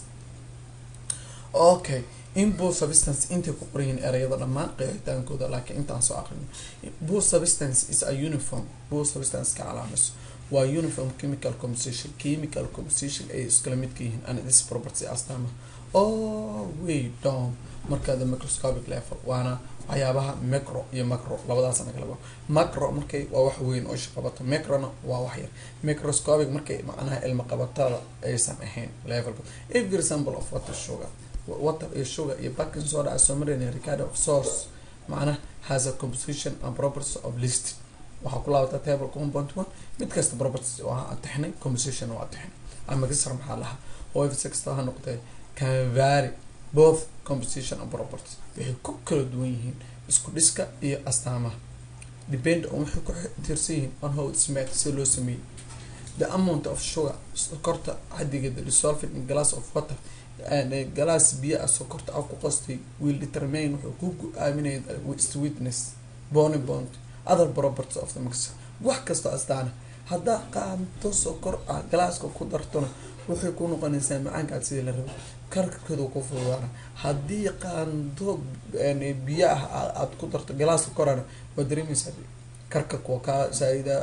Okay impure substance inta ku qoran erayada dhamaan qeexitaankooda laakiin intaan soo aqrino. Pure substance is a uniform pure substance ka calaamad waa uniform chemical composition ay iskala mid yihiin and this property astaama all way down marka the microscopic level waana waxyaabaha macro iyo macro labadaas aan kala macro markay waa wax weyn oo shaqabato macrona waa wax yar microscopic markay macnaha ilma qabatada aysan ahayn level every sample of water is sugar iyo baking soda as summary record of source macnaha has a composition and properties of list waxa ku laabata table compound mid kasta properties waa taxnay composition waa taxnay ama kasar maxaa laha oo if six tahan noqday can vary both composition and properties waxay ku kala duwan yihiin isku dhiska iyo astaamaha depend on waxay ku tirsan on how it's made si loo sameeyay. The amount of sugar sokorta hadigeeda dissolved in glass of water and a glass biyo sokorta af ku qastay will determine wuxuu ku aaminay sweetness boiling point other properties of the mixture wax kasta astaana hadda qaanto sokor glasska ku dartona waxay ku noqonaysaa macaanka sidii la rabo karkarkeedu ku fududaana haddii qaanto biyo aad ku darto glasska korana waa dareemaysaa karkarku ka saayida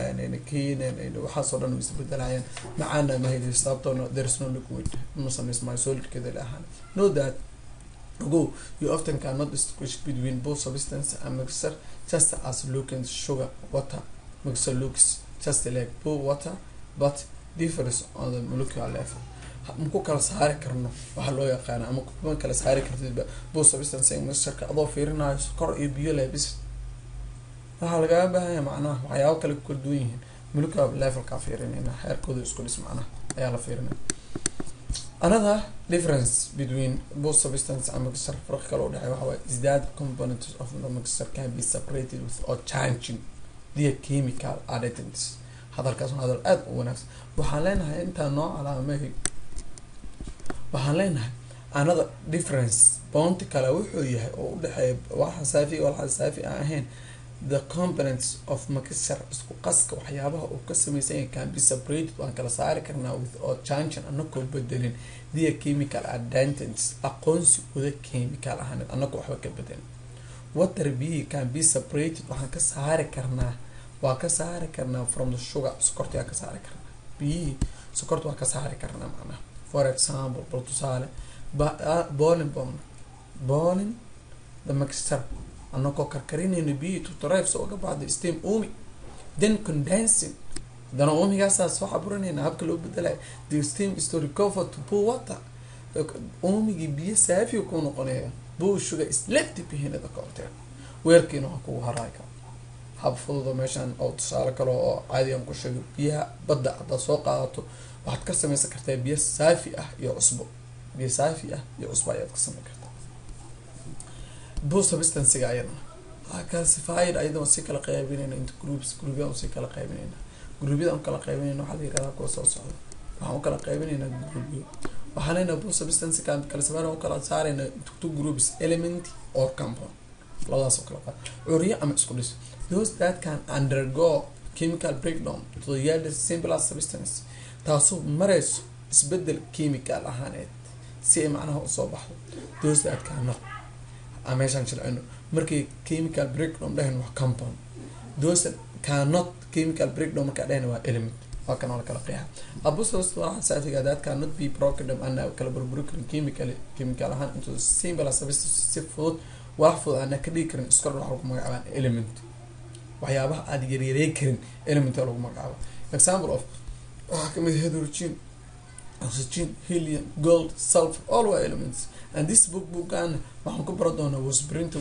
waxa soo dhan isbedelayaan macaana ma haysto sababtoo there is no liquid musamis my solid keda lahaan know that go you often cannot distinguish between both substance and mixture just as looking sugar water mixture looks just like pure water but differs on the molecular level. Muku kala saari karno waxa loo yaqaan ama kuma kala saari kartid both substance and mixture adoo fiirinayo kor iyo biyo leebis waxa laga baahanyaa macnaha waxyaabo kale ku kala duwan yihiin molecular level ka fiirinayna heerkooda isku dhis macnaha ayaa la fiirinaya. Another difference between both substance and mixture farq kale oo dhaxay waxa way is that components of the mixture can be separated without changing their chemical identities. hadalkaas waa hadal aad u wanaagsan waxaan leenahay inta nooc calaamadeed waxaan leenahay another difference bounty kale wuxuu yahay oo u dhaxeeya waxa saafi iyo waxa saafi ahayn the components of mixture isku qaska waxyaabaha uu ka samaysan yahay can be separated waan kala saari karnaa without changing anako bedelin their chemical identities aqoonsi wada chemical ahaan anako waxba ka bedelin. Water be can be separated waxaan ka saari karnaa waa ka saari karnaa from the sugar sokorta ka saari karnaa biyi sokorta waa ka saari karnaa macnaha for example bal tusaale boiling the mixture anako karkarinayna biyi to drive soo ga baad steam umi then condensing dana umigaas soo xaburinayna habka loo bedelay the steam is to recover to pure water umigi biyo saafi ku noqonaya pure sugar is left behind the container weerkiina ku harayka hab fudud meeshan oo tusaale kale oo caadi aan ku sheego biyaha badda hadda soo qaadato waxaad ka samaysan kartaa biyo saafi ah iyo cusbo ayaad ka samayn kartaa. both substances ayana classified ayadoo si kala qaybinayna into groups si kala qaybinayna groupyada aan kala qaybinayna waxa la yiraahdaa kuwa soo socda waxaan u kala qaybinaynaa groupyo waxaan leenahay both substance kala saarayna kala saarayna two groups element or compound labadaas oo kala qaad curiye ama isku dhis those that can undergo chemical breakdown to yield simple substance taasoo marayso isbedel chemical ahaaneed si ay macnaha u soo baxdo those that cannot ameeshan shilcino markii chemical breakdown dhahan wax compound those that cannot chemical breakdown marka dhahan waa element waa kan oo kala qeexa abusas waxa saafiga that cannot be broken down and kala burburi karin chemical ahaan into simple substance si fudud wax fudud aan ka dhigi karin isku waxa lagu magacaabaa element waxyaabaha aad yareeyay karin element lagu magacaabo example of waxa kamid hydrogen oxygen helium gold sulfur all were elements and this book and waxaan ku baran doonaa was printed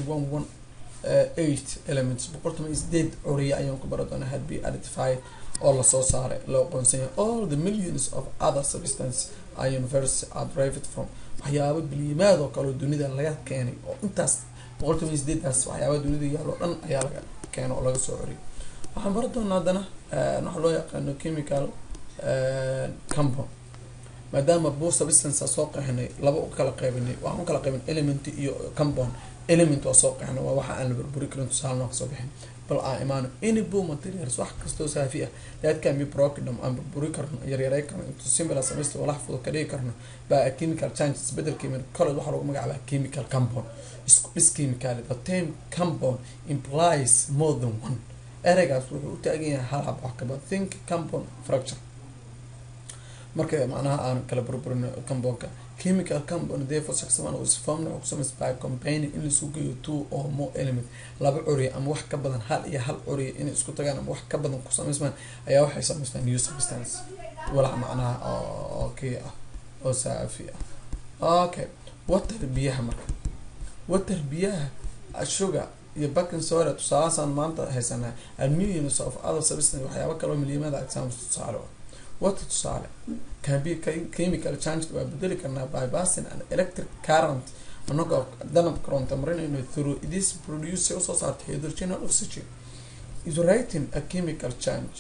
118 elements boqortooyada is dead uriya ayaan ku baran doonaa had be identified oo la soo saaray loo qoonsanay all the millions of other substances are universe are derived from waxyaabo bilimaad oo kale dunida laga keenay oo intaas boqortooyada is dead as waxyaabo dunida yaalo dhan ayaa laga keenay oo laga soo uriyay waxaan baran doonaa hadana waxa loo yaqaan chemical compound maadaama both substances soo qeexnay laba u kala qaybinay waxaan kala qaybin element iyo compound element oo soo qeexnay waa waxa aan la burburi karin tusaale nooc soo bixin bal imaano any boom materials wax kasto saafi ah that can be broken down and burburi karno yaryar karno into simple substance walax fudud ka dhigi karno by a chemical change isbedel chemical waxa lagu magacaabaa chemical compound isku dhis chemical the term compound implies more than one eragaas wuxuu u taagan yahay hal hab wax ka badan think compound fracture marka macnaha aan kala burburin compoundka chemical compound therefore successful is formed by combining in isugu geeyo two or more elements laba uriye ama wax ka badan hal iyo hal uriye in isku tagaan ama wax ka badan ku sameysmaan ayaa waxay sameystaan new substance wala macnaha okay oo saafi okay water biyaha marka water biyaha sugar iyo baking soda tusaalaan maanta haysanaa millions of other substances waxyaabo kale oo milyaamada examples tusaale water tusaale can be chemical change waa bedeli karnaa by passing an electric current anagoo danab koronto marinayno through this produce also start hydrogen and oxygen is writing a chemical change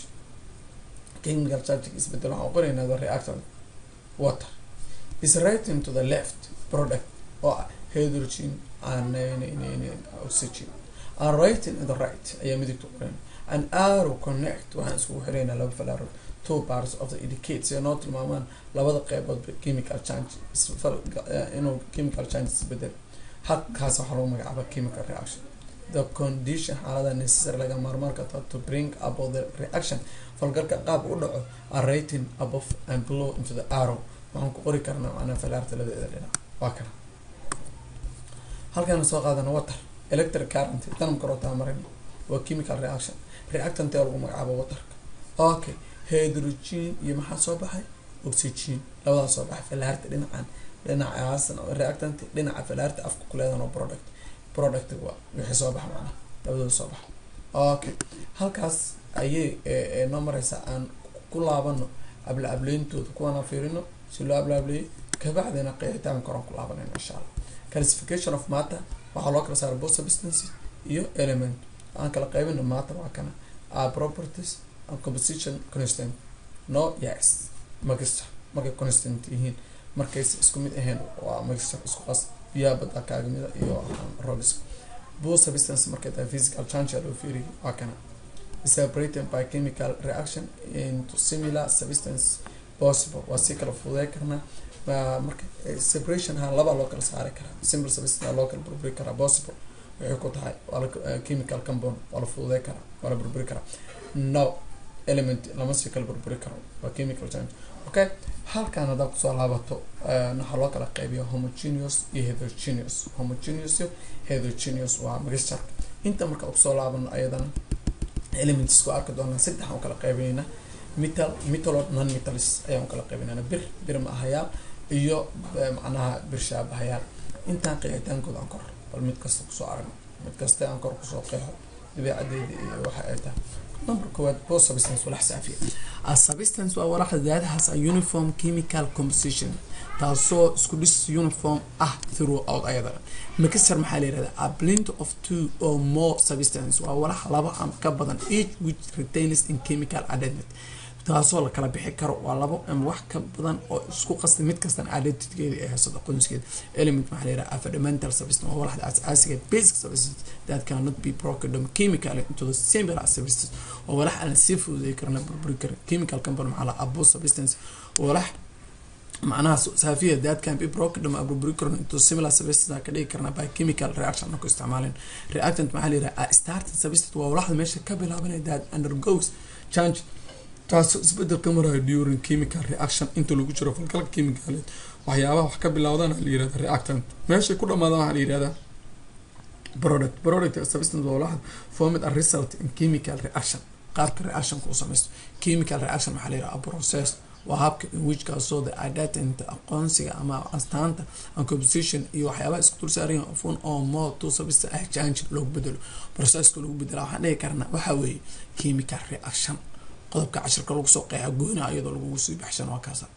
is bedel waxaan qoraynaa the reactant water is writing to the left product or hydrogen and oxygen and writing in the right ayaa midigta qorayna an arrow connect waxaan isku xireynaa laba falaarood two parts of the indicates and not tilmaamaan labada qaybood chemical change inuu chemical change isbedel halkaas waxaa lagu magacaabaa chemical reaction the condition xaalada necessary laga maarmaarka to bring about the reaction falgalka qaab u dhaco are written above and below into the arrow waxaan ku qori karnaa macnaha falaarta labadeeda dhinac waa kana halkaan soo qaadana water electric current tanam karota marin waa chemical reaction reactant ee lagu magacaabo waterka okay hydrogen iyo maxaa soo baxay oxygen labadaas soo baxay falaarta dhinacaas reactant dhinaca falaarta afka ku leedahay oo product waa wixii soo baxay macnaha labadooda soo baxay okay halkaas ayay noo maraysa aan ku laabano ablaableyntooda kuwana fiirino si loo ablaabley ka bacdina qeexitaan koran ku laabanayna insha Allah classification of matter waxa loo kala saaray both substances iyo element aan kala qaybino matter waa kana properties and composition constant no yes mixture markay constant yihiin markay isku mid ahayn waa mixture isku qas biya bada kaaga mid iyo rocks both substances markay tahay physical change oo fiiri waa kana separated by chemical reaction into similar substance possible waa si kala fududeyn karna marka separation ha laba loo kala saari kara simple substance loo kala burburi kara possible waxay ku tahay wala chemical compound wala fududeyn kara wala burburi kara no element lama si kala burburi karo waa chemical change okay halkaan hada ku soo laabato waxa loo kala qaybiyo homogeneous iyo heterogeneous waa mixture inta marka ku soo laabano ayadana elements ku arka doona saddex oo kala qaybinayna metal or non metals ayaan kala qaybinayna bir ma ahayaa iyo macnaha bir shaabahayaa intaan qeexitaankooda aan kor bal mid kasta ku soo aragno mid kasta aan kor ku soo qeexo dabeecadeeda iyo waxa ay tahay number كواد both substance ولا حسافية. A substance وواحد that has a uniform chemical composition. تاسو سكوليس uniform throughout أيضا. مكسر محلي هذا a blend of two or more substance وواحد لبا عم كبدن each which retains in chemical identity. taasoo la kala bixi karo waa labo ama wax ka badan oo isku qastay mid kastan identitygeeda ee haysto aqoonsigeeda element maxaa la yiraahdaa fundamental substance waa walaxda asaasiga basic substance that cannot be broken down chemically into the similar substance oo walax aan si fudud karna burburi karo chemical compound maxaa la abo substance walax معناها سافية that can be broken down burburi karo into similar substance ka dhigi karna by chemical reaction oo isticmaaleen reactant maxaa la yiraahdaa starting substance waa walaxda meesha ka bilaabanay that undergoes change taas isbedel ka marayo during chemical reaction inta lagu jiro falgalka chemical waxyaabaha wax ka bilowdana la yiraahdo reactant meesha ku dhamaadana waxa la yiraahdaa product substance waa walaxda formed a result in chemical reaction qaabka reaction ku samaysto chemical reaction waxa la yiraahdaa process waa habka in which kaasoo the identity aqoonsiga ama astaanta and composition iyo waxyaabaha isku dul saaran of one or more two substance ah change loogu bedelo processka lagu bedelo waxaan dhihi karnaa waxa weeye chemical reaction qodobka 10 lagu soo qeexay goona iyadoo lagu soo baxshan waa kaasa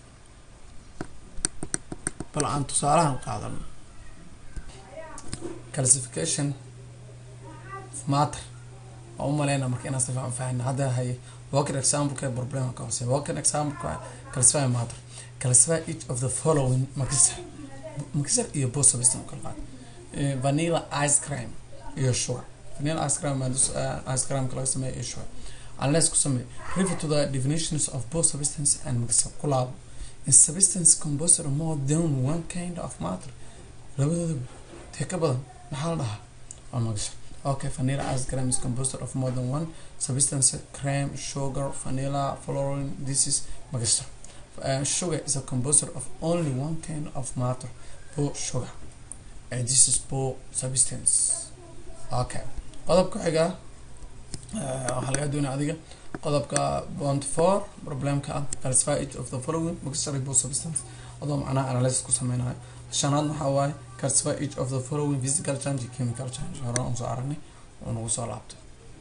bal aan tusaalahan qaadan classification of matter oo maleena markii aan safaan faahna hada hay walk example ka problem ka hoose walk example ka classify matter classify each of the following mixer iyo both substance kala qaad vanilla ice cream iyo sugar vanilla ice cream and ice cream kala sameeyo iyo sugar unless kusame refer to the definitions of both substance and mixer collab in substance composed of more than one kind of matter labadooda ka badan maxaa la dhahaa waa mixer okay vanilla ice cream is composed of more than one substance cream sugar vanilla flavoring this is mixer sugar is a composer of only one kind of matter for sugar and this is for substance okay qodobka xiga waxa laga doonaa adiga qodobka bond 4 problemka classify each of the following mixture for substance adoo macnaha analysis ku sameynayo shanaad waxa waaye classify each of the following physical change chemical change horaan soo aragnay oo nagu soo laabtay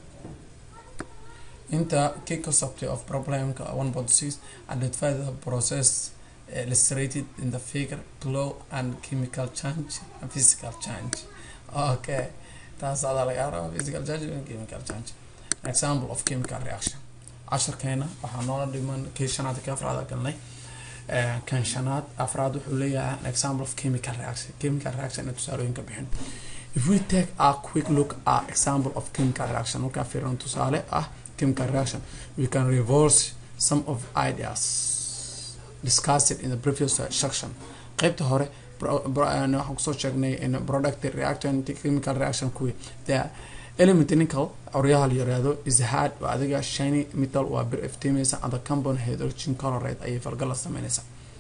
inta key concept of problemka 1.6 identify the process illustrated in the figure below and chemical change and physical change okay taas ada laga rabo physical change and chemical change example of chemical reaction 10 keena waxa noo dhiman keeshanaad ka afraad galnay kan shanaad afraad wuxuu leeyahay an example of chemical reaction inta tusaalooyinka bixin if we take a quick look at example of chemical reaction marka fiirin tusaale ah chemical reaction we can reverse some of ideas discussed in the previous section qaybta hore waxaan kusoo sheegnay in product reaction chemical reaction kuwi the element nickel oryaha la yiraahdo is hard waa adiga shiny metal waa bir iftiimaysa and the compound hydrogen chloride ay falgal sameynaysa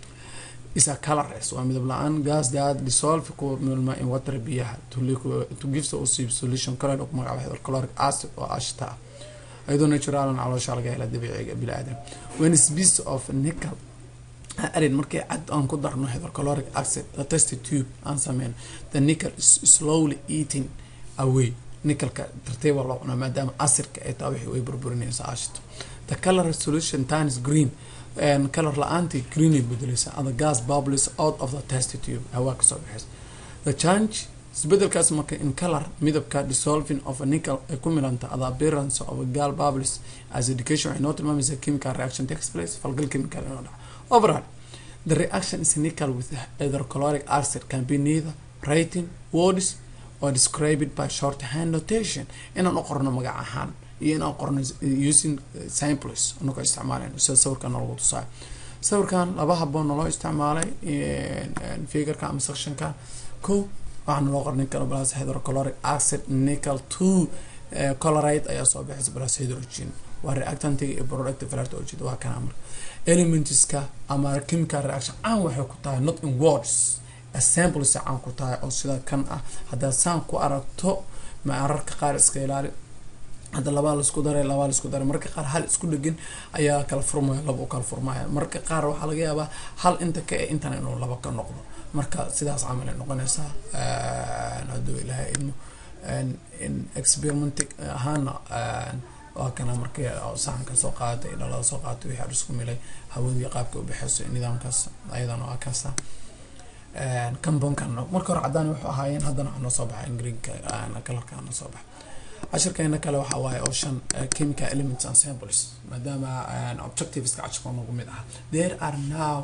is a colorless waa midab la'aan gas that dissolve ku milma in water biyaha to give the solution chloride oo magaca hydrochloric acid oo ashta ayadoo natural aan caloosha laga helo dabiiciga bilaadan when is piece of nickel arid markay cad aan ku darno hydrochloric acid the test tube aan sameyn the nickel is slowly eating away nickelka tartiib loo cunaa maadaama acidka ay tahay wixii way burburinaysaa ashto the color solution turns green and color la'aanti green ay bedelaysaa and the gas bubbles out of the test tube hawa ka soo baxaysa the change isbedelkaas marka in color midabka dissolving of a nickel ay ku milanta the appearance of a gas bubbles as indication ay not remember chemical reaction takes place falgal chemical overall the reaction is nickel with hydrochloric acid can be neither written words or described by shorthand notation in aan qorno magac ahaan iyo in aan qorno using samples anoo isticmaalayno sida sawirkan lagu tusayo sawirkan laba habboon loo isticmaalay figure-ka ama section-ka ko waxaan loo qornay karo plus hydrochloric acid nickel 2 chloride ayaa soo bixisa plus hydrogen waa reactant-iga iyo product factor oo jeedo waa kana marka elements-ka ama chemical reaction aan waxay ku tahay not in words sample saan ku tahay oo sida kan ah hada saan ku aragto maararka qaar iska ilaali hada laba la isku daray marka qaar hal isku dhigin ayaa kala furmaya laba kala furmaya marka qaar waxa laga yaabaa hal inta ka intan inuu laba ka noqdo marka sidaas camal ay noqonaysaa haduu ilaahay idmo in experimental ahaan waa kana markii saan ka soo qaaday dhalada soo qaatay wixii isku milay hawadii qaabka u bixisay nidaamkaas ayadana waa kaasa compound kan marka hore cadaan wuxuu ahaayeen haddana waxaa noo soo baxay greenka kalarka noo soo baxay عشركينا كلا وحواي ocean chemical elements and samples مادام objectives كعشرة نقوم there are now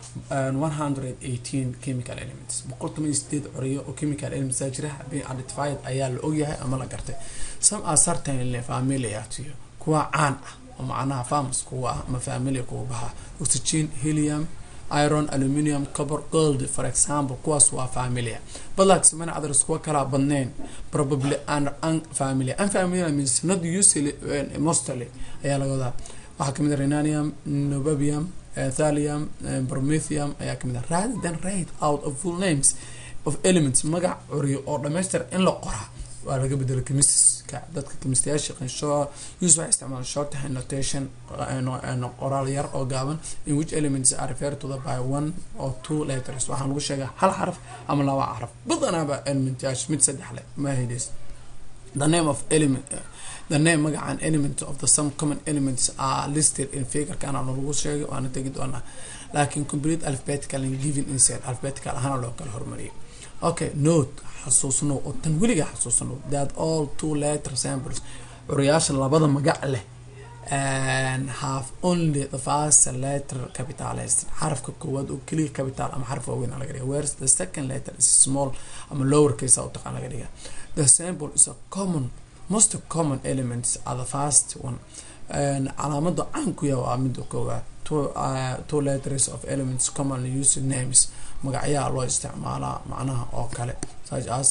118 chemical elements بقولت من يستيد عرية و chemical elements جرح بين identified أيال الأوجه أما لا قرته some are certain اللي familiar كوا عان ومعناها فامس كوا ما familiar كوا بها oxygen helium iron aluminium copper gold for example كواس وا familiar but like some others كوا كلا بنين probably unfamiliar unfamiliar means not usually mostly أيال هذا واحد كمية رينانيوم نوبابيوم ثاليوم بروميثيوم أيها كمية rather than write out of full names of elements مجا عريو أو دمشتر إن لا قرأ وعلى قبل الكيميست كعدد كيميستياش يقنشوا يوسف استعمال short hand notation إنه قرار ير أو جابن in which elements are referred to by one or two letters وحنا نقول شيء هل حرف أم لا أعرف بدنا بقى element متسدح عليه ما هي ديس the name of element the name مجا عن element of the some common elements are listed in figure كان أنا نقول شيء وأنا تجد أنا لكن complete alphabetical and given inside alphabetical هنا لو كان هرمري okay note حسوسنو التنويلي حسوسنو that all two letter samples عرياش اللبضة مجا له and have only the first letter capitalized حرف كواد وكلي capital أم حرف وين على قريه whereas the second letter is small أم lower case أو تقال على قريه the sample is a common most common elements are the first one and علامة عنكو يا وعمدو كوا two letters of elements commonly used names مقعيا الله استعمالها معناها أو كله such as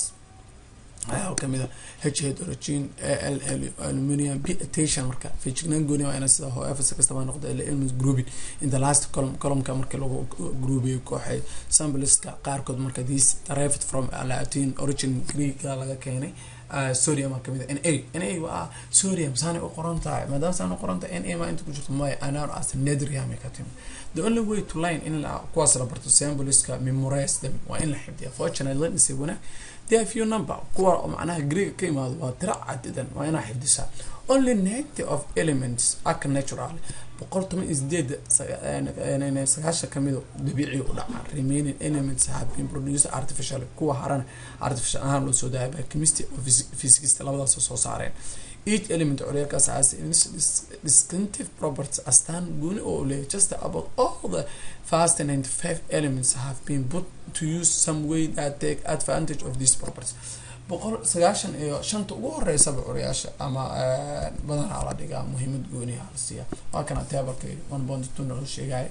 كمية H hydrogen aluminium B attention مركا في جنان قوني وأنا سده هو أفس كستما نقطة elements grouping in the last column كمركا لو grouping كوحي samples كقاركود مركا these derived from Latin origin Greek على كيني سوريوم كمية Na waa sodium ساني أقرن تاعي ما دام ساني أقرن تاعي Na ما أنت كجت ماي أنا أصلا ندري يا مكتم the only way to line إن القواس ربطوا samples كميموريز them وإن الحبدي fortunately نسيبونه there are few number قوة معناها Greek كلمة وترى عددا وأنا حدثها only negative of elements are natural بقولت من إزداد يعني سكاشة كمية طبيعي ولا remaining elements have been produced artificially قوة حرنا artificial أهم لو سوداء chemistry or physics لا بد سو صارين each element عليه كاس distinctive properties أستان جون أولي just about all the first 95 elements have been put to use some way that take advantage of these properties بقول سجاشن إيه شنت وقرر سبع رياش أما بدنا على دقة مهمة جوني هالسيا وكان أتابعك 1.2 نقول جاي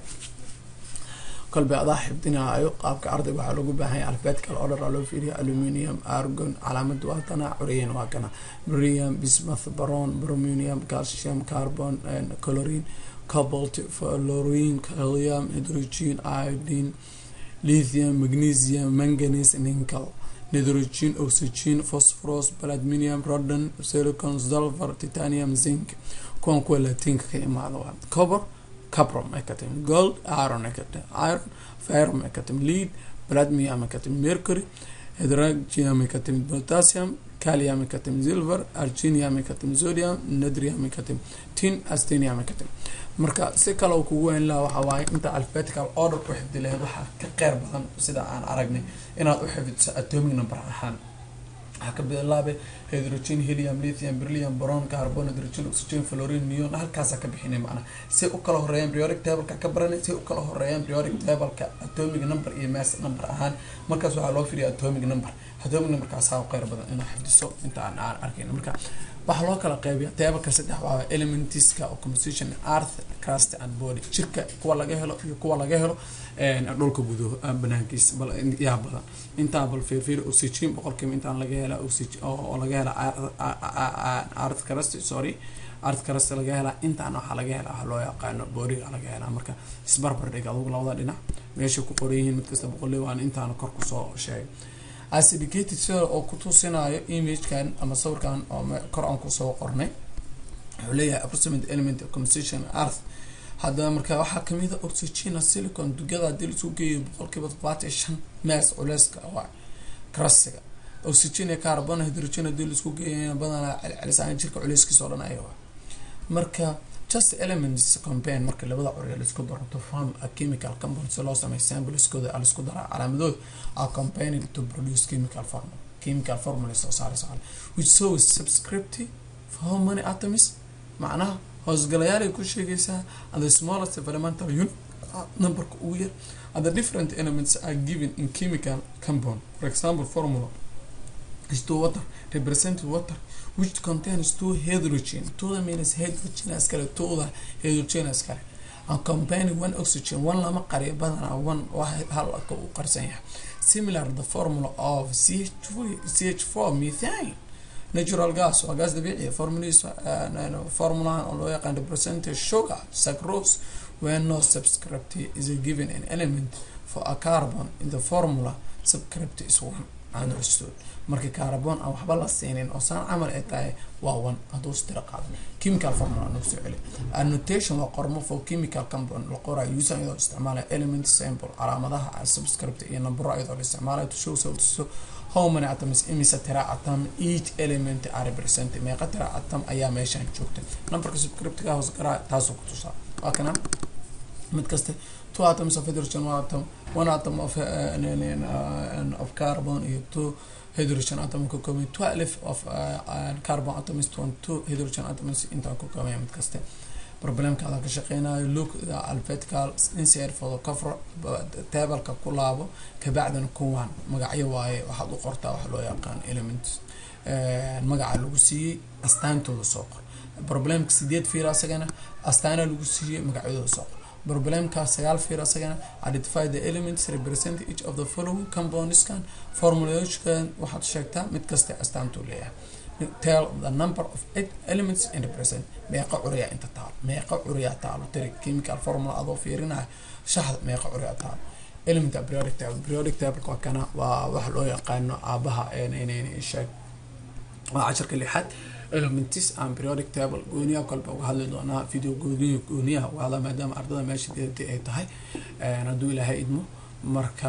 كل بأضحي بدنا أيق كعرض وحلو بهاي على فاتك الأورر على فيريا ألومنيوم أرجون علامة واتنا عريان وكنا بريم بسمث برون برومينيوم كالسيوم كربون كلورين كوبالت فلورين كاليوم هيدروجين أيودين ليثيوم مغنيسيوم منغنيز نيكل نيتروجين أكسجين فوسفورس بلادمينيوم رودن سيليكون سلفر تيتانيوم زنك كون كل تينك كيما هذا كوبر كابروم مكتم جولد ايرون مكتم ايرون فيرم مكتم ليد بلادميوم مكتم ميركوري هيدروجين مكتم بوتاسيوم كاليوم مكتم سيلفر ارجينيوم مكتم صوديوم نيدريوم مكتم تين استينيوم مكتم marka si kale oo kugu weyn la waxa waay inta alphabetical order ku xiddileed waxa ka qeyr badan sida aan aragnay inaad u xifdiso atomic number ahaan waxa ka bilaabay hydrogen helium lithium beryllium boron carbon hydrogen oxygen fluorine neon halkaas ka bixinay macna si u kala horeeyaan periodic table ka baranay si u kala horeeyaan periodic table ka atomic number iyo mass number ahaan markaas waxa loo fiiriyaa atomic number kaas oo qeyr badan inaad xifdiso inta aan arkayno marka waxa loo kala qaybiyaa table saddex waa elementiska oo composition earth crust and body jirka kuwa laga helo iyo kuwa laga helo dhulka gudaha banaankiisa bal yaa badan inta bal fiir oxygen boqolkiiba inta laga helo oxygen oo laga helo earth crust laga helo inta waxa laga helo waxa loo yaqaan body laga helo marka isbarbar dhig adigu labada dhinac meesha ku qoran mid kasta boqolkiiba waan inta kor ku soo sheegay as indicated oo ku tusinayo image kan ama sawirkan oo kor aan ku soo qornay wuxuu leeyahay approximate element of composition earth hada marka waxa kamid ah oxygen silicon dugada dil isku geeyo boqolkiiba 75 mass culeyska waa crust-ga oxygen iyo carbon hydrogen dil isku geeyo badana calisaan jirka culeyskiisa oo dhan ayaga marka just elements combine marka labada curiga la isku daro to form a chemical compound so loo sameeyo samples kooda la isku daro calaamadooda are combined to produce chemical form chemical formula soo saaraysa which shows subscriptive for how many atoms macnaha hoosgalayaal ay ku sheegaysaa and the smallest elemental unit number ugu yar and the different elements are given in chemical compound. For example, formula is 2 water represents water which contains 2 hydrogen. 2 means hydrogen as kale 2 hydrogen as kale and containing 1 oxygen. 1 lama qariyo badana 1 hal ka u qarsan yahay. Similar the formula of CH4 methane natural gas or gas dabiici formula oo loo yaqaan represent sugar sucrose when no subscript is given an element for a carbon in the formula subscript is 1 understood. marka carbon aan waxba la siinin oo saan amal ay tahay waa 1 haduu istira qaado chemical formula noo soo celi annotation waa qormo for chemical compound la qoray using iyadoo isticmaala element sample calaamadaha subscript iyo number iyadoo isticmaala to show so how many atoms imisa tira atom each element are represented meeqa tira atom ayaa meeshan joogta numberka subscript-ka hoos garaa taas oo ku tusaa waa kana mid kasta 2 atoms of hydrogen 1 atom of carbon iyo 2 hydrogen atom ku kooban 12 of carbon atoms 2 hydrogen atoms inta ku kooban mid kasta problemka ala ka shaqeynayo look the alphabetical insert for the cover table-ka ku laabo ka bacdan kuwan magacyo waaye waxaad u qortaa wax loo yaqaan elements magaca lagu siiyay astaantooda soo qor problemka 8 fiir asagana astaana lagu siiyay magacyadooda soo qor problemka 9 fiir asagana identify the elements represent each of the following compounds kan formulation waxaad sheegtaa mid kasta astaantooda leeyahay tell the number of 8 elements in represent meeqa uriya inta taal meeqa uriya taal tiri chemical formula adoo fiirinayo shaxda meeqa uriya taal element periodic table ka kana waa wax loo yaqaano aabaha inay sheeg waa 10 lixad elements and periodic table gooniya qalba uga hadli doonaa video gooniya wala maadaama ardada meesha ay tahay haduu ilaahay idmo marka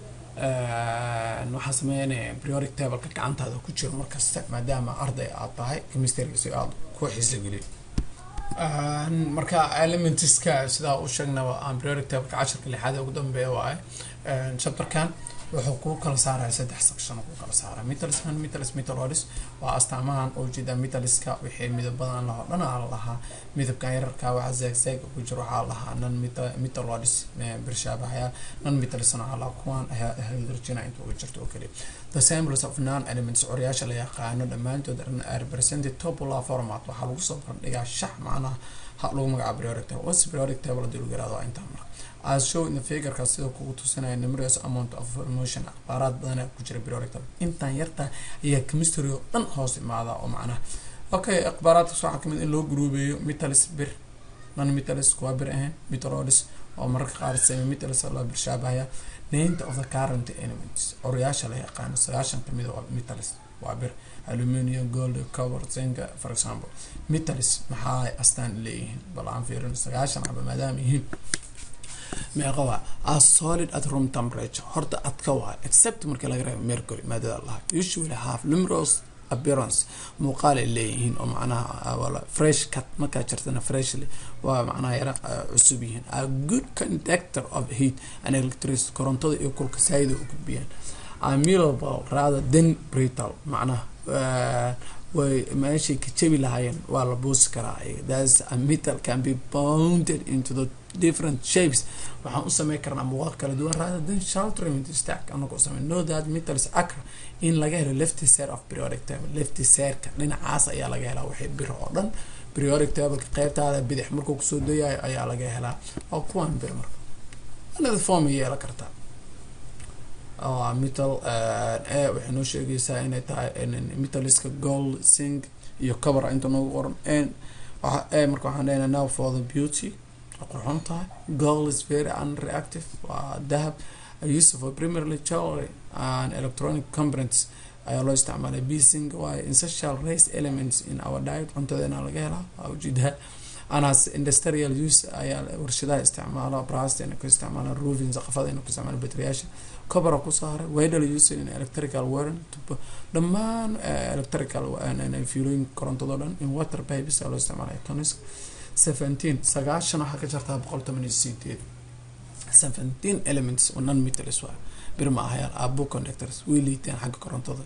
waxa sameeyay periodic table ka gacantaada ku jiro markasta maadaama arday aad tahay chemistry si aad ku xiisageliyo marka elements ka sida uu sheegnaa aan periodic table ka 10 lixaad ugu dambeeyo waay chapter kan wuxuu ku kala saaray 3 section ku kala saaray metals waa astaamahan oo jeeda metalska wixii midab badan la hodana laha midabka yararka waxa zeeg ku jiro waxa laha nan metaloids birshaabaya nan metalsana ala kuwan hydrogen inta ugu jirto oo kale the samples of non elements uriyaasha la yaqaano dhamaantood are represented tabular format waxa lagu soo bandhigaa shax macnaha lagu magacaabo periodic table what's periodic table dil garaado inta mar as shown in the figure ka sida kugu tusinaya numerous amount of information aqbaraad badan ku jira periodic table intan yarta iyo chemistry oo dhan hoos imaada oo macnaha okay aqbaraadka soo xakamid in loo groupeeyo metals bir non metals kuwa bir ahaan metalloids oo marka qaar same metals la birshaabaya named of the current elements uriyaasha la yaqaan 9 kamid oo metals waa bir aluminium gold copper zinc for example metals maxay astaan leeyihiin bal aan fiirin 9 aba maadaama yihiin meeqa as solid at room temperature horta adka waa except marka laga reebo mercury maadada Allah usually have numerous appearance muuqaal leeyihiin oo macnaha wala fresh cut marka jirtana freshly waa macnaha yara cusub yihiin a good conductor of heat and electricity korontada iyo kulka saayida u gudbiyaan amiable rather than brittle macnaha way meeshii ka jabi lahaayeen waa la buusi karaa that's a metal can be bounded into the different shapes waxaan u sameyn karnaa muuqaal kala duwan rather than sheltering the stack anagoo sameyn know that metals acra in laga helo left side of periodic table left side ka dhinacaas ayaa laga helaa wixii bir oo dhan periodic table ka qaybtaada bidix markuu kusoo dayayo ayaa laga helaa oo kuwan bir marka another form yeela kartaa metal waxay noo sheegaysaa inay tahay metaliska gold zinc iyo copper inta noogu qoran marka waxaan leenahay now for the beauty qurxoon tahay gold is very unreactive waa dahab used for primarily jewelry and electronic components ayaa loo isticmaalay zinc waa essential race elements in our diet cuntadeena laga helaa ujeedaha anas industrial use ayaa warshadaha isticmaala braastina ku isticmaala roofing saqafada ku isticmaala bateriyasha copper ku saaray widely used in electrical wiring dhamaan electrical and fueling korontada dhan in water pipes ayaa loo isticmaalay tonis 17 waxa ka jirta 188 17 elements oo non metals waa bir ma ahayaan abu conductors way liitaan xagga korontada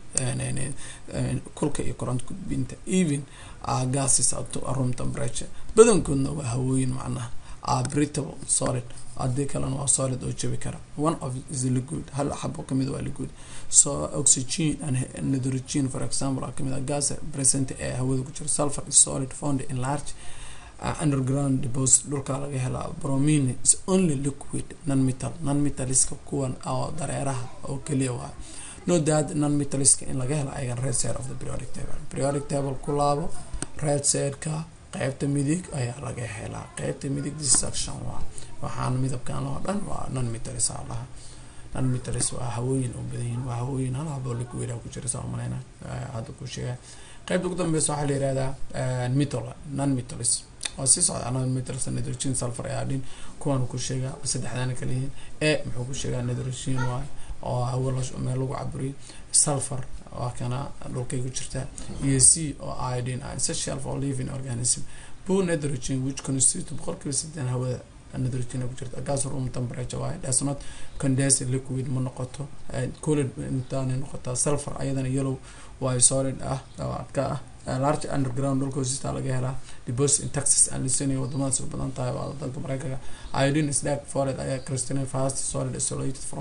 kulka iyo koronto gudbinta even gases up to room temperature badankoodna waa hawooyin macnaha breathable solid hadii kalena waa solid oo jabi kara one of is liquid hal xabo kamid waa liquid so oxygen and nitrogen for example kamid gas present ee hawada ku jira sulfur is solid found in large underground deposit dhulka laga helaa bromine is only liquid non-metal iska kuwan oo dareeraha oo kaliya waa no that non-metal iska in laga helo ayagan right side of the periodic table ku laabo right side ka qaybta midig ayaa laga helaa qaybta midig this section waxaan midabkan oo dhan waa non-metal salaha non-metal waa hawooyin oo badan waa hawooyin hal habo liquid ku jira saameeyna hada ku sheegay qaybta ugu dambaysa waxa la yiraahdaa non-metal oo si socda non-metal nitrogen sulfur iodine kuwan ku sheega saddexdan kale yihiin muxuu ku sheegaa nitrogen oo hawo meel lagu caburiyo sulfur waa kana dhulkay ku jirta iyo C oo iodine are essential for living organism poor nitrogen which constitute boqolkiiba hawada nitrogen ku jirta gas room temperature why does not condense liquid ma noqoto cooled intaan noqota sulfur ayadana yellow waa solid ka large underground dhulka hoostiisa laga helaa deposit in Texas and Louisiana wadamada soo badan tahay waa dalka Mareykanka iodine is dark solid ayaa crystalline fast solid isolated from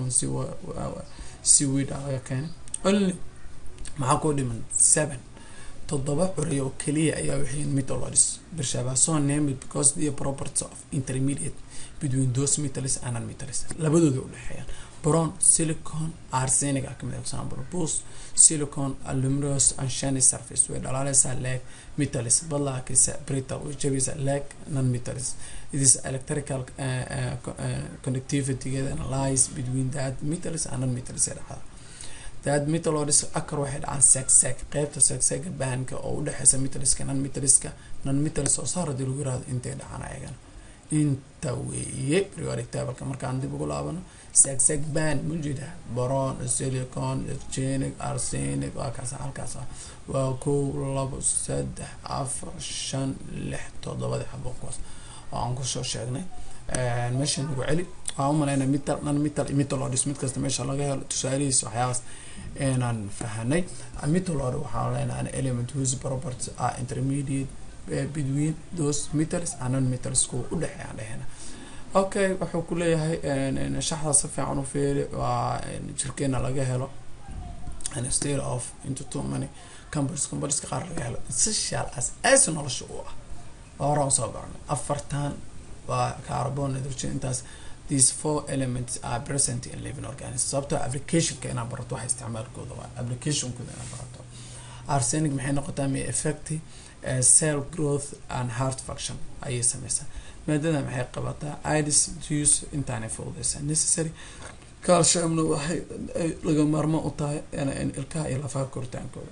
seaweed laga keenay only maxaa ku dhiman 7 toddoba curiyo oo kaliya ayaa wixii metals birshaba so named because the properties of intermediate between those metals and non-metals labadooda u dhaxeeyaan boron silicon arsenic kamid example boost silicon aluminous and shiny surface way dhalaaleysa like metals balakisa brittle which is like non-metals it is electrical conductivity and lies between that metals and non-metals that metal is akar waxay dhacaan sag qaybta sag baanka oo u dhaxaysa metalska non-metals oo saarada lagu yiraahdo intay dhacaan ayagana inta weeye periodic table markaan dib ugu laabano sag baan mujida boron silicon arsenic arsenic waa kaas halkaas waa 1 2 3 4 5 6 7 xabo kuwaas aan ku soo sheegnay meeshan ugu celi waa u maleynaa metal oo mid kasta meesha laga helo tusaalihiisa waxyaabas aan fahanay metal waxaa leenahay an element whose properties are intermediate between those metals and non-metals ku u dhaxeeyaan okay wuxuu ku leeyahay shaxda si fiican u fiiri waa jirkeena laga helo and state of into too many compounds qaar laga helo essential as nolosha u ah soo baranay afartan waa carbon nitrogen intaas these 4 elements are present in living organisms sababta application ka inaan barato waxa isticmaalkooda waa application kooda inaan barato arsenic maxay noqotaa may affect cell growth and heart function ayay samaysaa maadada maxay qabataa iodine use intaanay fududeysa necessary calciumna waxay laga maarmo u tahay in ilkaha iyo lafaha koritaankooda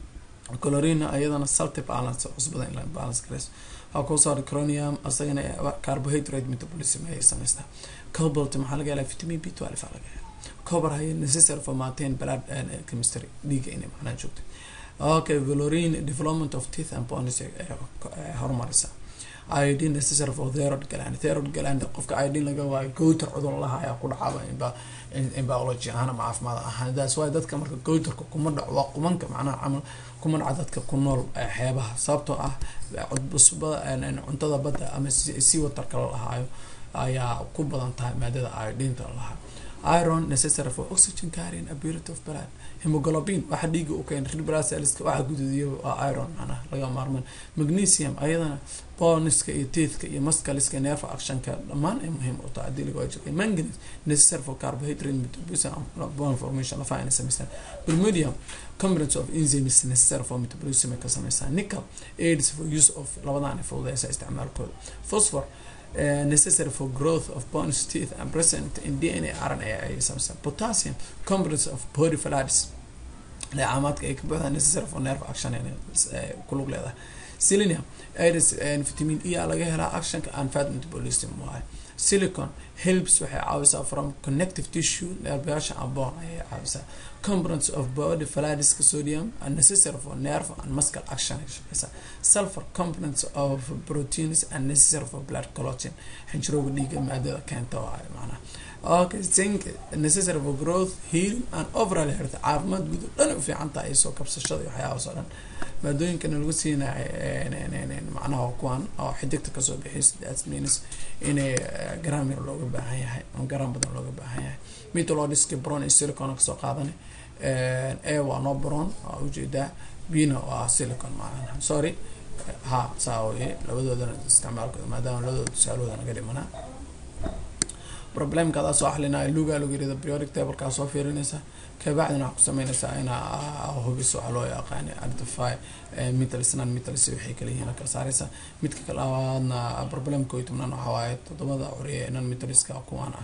chlorine ayadana salt balance cusbada in la balance gareys kusoo chromium asagana carbohydrate metabolism ay sameystaa cobalt maxaa laga helaa vitamin B12 laga helaa copper hay necessary for maintain blood chemistry dhiiga inay macnaa joogto okay valorine development of teeth and bones hormarisa iodine necessary for thyroid gland qofka iodine laga waayo gowtar cudur laha ayaa ku dhacaba in biology ahaan ama caafimaad ahaan that's why dadka marka gowtarka kuma dhaco waa qumanka macnaha camal kuma dhaco dadka ku nool xeebaha sababtoo ah cudbusbada cuntada badda ama si watarka la lahaayo ayaa ku badan tahay maadada iodine laha iron necessary for oxygen carrying ability of blood hemoglobin waxa dhiiga u keen red blood cells waxa guduudiyo iron ana laga maarmaan magnesium ayadana boneska iyo teethka iyo muscleska nerve actionka dhamaan ay muhiim u tahay hadii lagu ajiro manganese necessary for carbohydrate metabolism bone formation la faa'iideysan samaysan bermudium components of enzymes necessary for metabolism ka samaysan nickel aids for use of labadan fududeysa isticmaalkooda phosphor necessary for growth of bones teeth and present in DNA RNA ay samaysan potassium components of body fluids leeyaamaadka ay ka buuxdaan necessary for nerve action ku lug leedahay selenium aids and vitamin E laga helaa actionka and fat metabolism waay silicon helps waxay caawisaa from connective tissue nerve and bone ay caawisaa components of body fluids sodium and necessary for nerve and muscle action sulfur components of proteins and necessary for blood clotting xinjirowga dhiiga maadada keenta waay macnaha okay zinc necessary for growth healing and overall health caafimaad guud dhan u fiican tahay soo kabsashada waxyaabahaas oo dhan maadooyinkan lagu siinayo macnaha kuwan oo xidigta kasoo bixis that means inay gram yar looga baahan yahay oo gram badan looga baahan yahay metallurgic bron iyo silicon kasoo qaadanay waa no bron oo ujeedaa bina waa silicon macnaha sorry ha saawi labadoodana isticmaalkooda maadaama labadooda tusaalooda naga dhimanaa problem kada soo xalinaa luga lagu yiraahdo periodic table ka soo fiirinaysa ka bacdina ku sameynaysa ina hubiso waxa loo yaqaan identify metals non metals wixii kale yihiin ka saaraysa midka kale aadna problem ko itumnaan waxa waaye todobada uriye non metals ka kuwana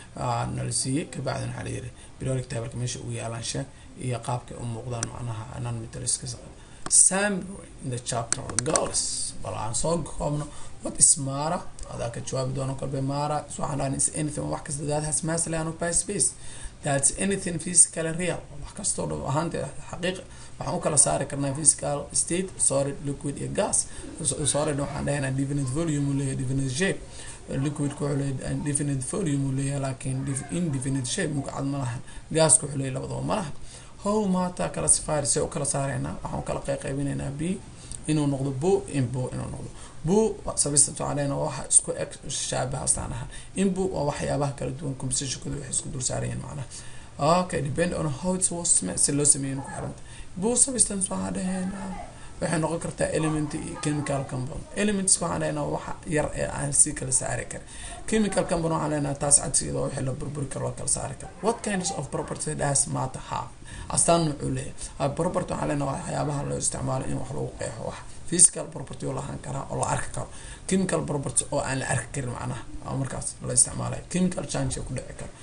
analysis ka bacdina waxa la yiri periodic table ka meesha uu yaalaan sheeg iyo qaabka uu muuqdaan macnaha non metals ka summary in the chapter goals balance soo koobno what is mara هذا كجواب دونه كل بمارا سواء عن anything wax kasta that has mass and occupies space that's anything physical and real wax kasta oo ahaanta xaqiiq waxaan u kala saari karnaa physical state solid liquid iyo gas solid waxaan dhahaynaa definite volume leeyahay definite shape liquid ku leeyahay definite volume leeyahay laakiin indefinite shape muqaad ma laha gas ku leeyahay labadaba ma laha how matter classifier say u kala saarayna waxaan kala qaybinaynaa b inuu noqdo bo inuu noqdo bo sababta taaleena waxa isku shaabaha saanaha inbu waa waxyaabaha kala duwan composition-kooda wax isku dul saarayeen macnaha okay depend on how it was made si loo sameeyo ku xiran bo substance waxa dhaheena waxay noqon kartaa element chemical compound elements waxa dhaheena waxa yar ee aan si kala saari kar chemical compound waxa dhaheena taas cadsiga waxa la burburi karo kala saari kar what kinds of properties does matter have astaan wuxuu leeyahay property waxa dhaheena waxyaabaha loo isticmaalo in wax lagu qeexo wax physical property oo la ahaan kara oo la arki karo chemical property oo aan la arki karin macnaha oo markaas la isticmaalayo chemical change ku dhici karo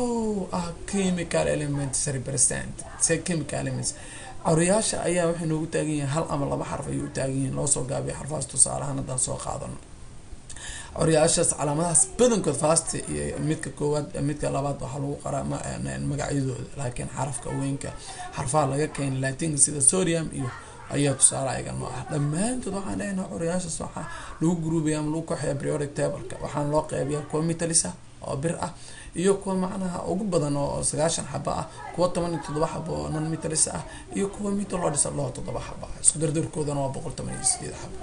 how chemical elements represent say chemical elements curiyaasha ayaa waxay noogu taagan yihiin hal ama laba xarf ay u taagan yihiin loo soo gaabiyo xarfaas tusaalahan hadaan soo qaadano curiyaashaas calaamadahaas badankood fast iyo midka koowaad midka labaad waxa lagu qoraa magacyadooda laakiin xarafka weynka xarfaha laga keenay latin sida sodium iyo ayaa tusaale ayaga noo ah dhammaantood waxaan dhahaynaa curiyaashaas waxaa lagu gruubiyaa ama lagu kooxeeyaa periodic table-ka waxaan loo qeybiyaa kuwa metals ah oo bir ah iyo kuwa macnaha ugu badan oo 9 xabo ah kuwa 17 xabo oo non metals ah iyo kuwa metallurgic loo 7 xabo isku dardarkoodana waa 188 xabo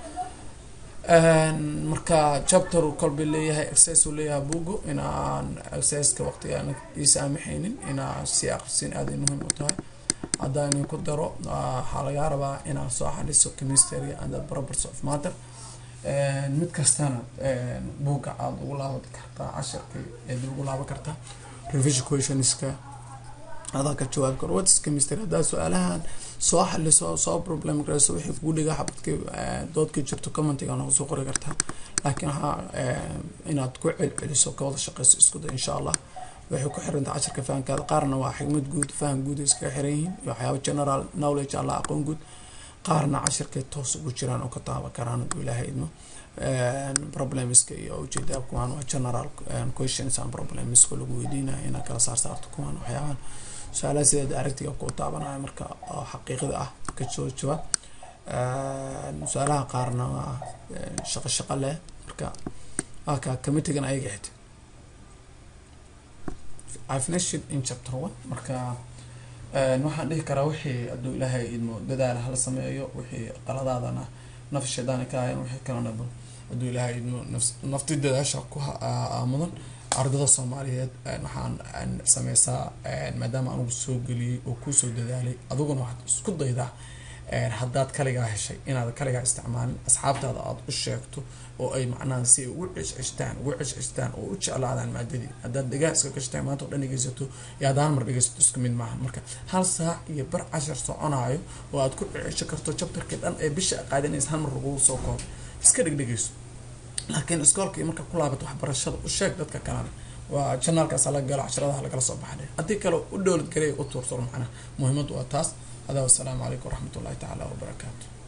marka chapter kolbi leeyahay access uu leeyahay buugo in aan accesska waqtiga aan isaamixaynin in aan si aqrisin aad muhiim u tahay hadaan ku daro waxa laga rabaa in aan soo xaliso chemistry and the properties of matter mid kastana buuga aad ugu laaban kartaa casharkii ee ugu laaban kartaa revision questionska هذا كجواب كر واتس كمستر هذا سؤالان soo xaliso soo problem garayso wixii kugu dhiga xabadka doodka jirto commentiga aan soo qori kartaa laakiin inaad ku celceliso ka wada shaqeyso isku day insha Allah waxay ku xiran tahay casharka fahankaada qaarna waa xigmad guud fahan guud iska xiran yihiin waxyaabo general knowledge Allah aqoon guud qaarna casharka toos ugu jiraan oo ka taaba karaan Ilaahay idmo problemska iyo ujeedada kuwan waa general questions and problems ku lagu weydiinaa in kala saarto kuwan waxyaabahan su'aalaha sida aragtiga ku taabanaya marka xaqiiqada ah ka soo jawaab su'aalaha qaarna shaqo leh marka committee-gan ayaga xid I finished in chapter 1 marka waxaan dhihi karaa wixii adoo Ilaahay idmo dadaal hal sameeyo wixii qaladaadana nafsheedana ka ahayn wixii kalena adoo Ilaahay idmo naftideeda ku mudan ardada Soomaaliyeed waxaan sameeysaa maadaama aan ugu soo galiyay oo ku soo dadaalay adiguna waxaad isku daydaa haddaad kaliga heshay inaad kaliga isticmaalin asxaabtaada aad u sheegto oo ay macnaha si ugu cishcistaan oo u jeclaadaan maadadii haddaad dhagaaska ka shaqeyn maanta oo dhan dhageysato iyo hadaan mar dhageysato isku mid maaha marka hal saac iyo bar 10 soconayo oo aad ku cisho karto chapterka dhan ee bisha qaadanaysa hal mar ugu soo koob iska dhageyso laakiin iskoolkii marka ku laabato waxbarashada u sheeg dadka kalena waa channelkaas la galo casharadaha la kala soo baxday hadii kale u dowlad galay u tuurto macnaha muhiimadu waa taas hada wassalamu alaykum warahmatullahi ta'ala wabarakatuh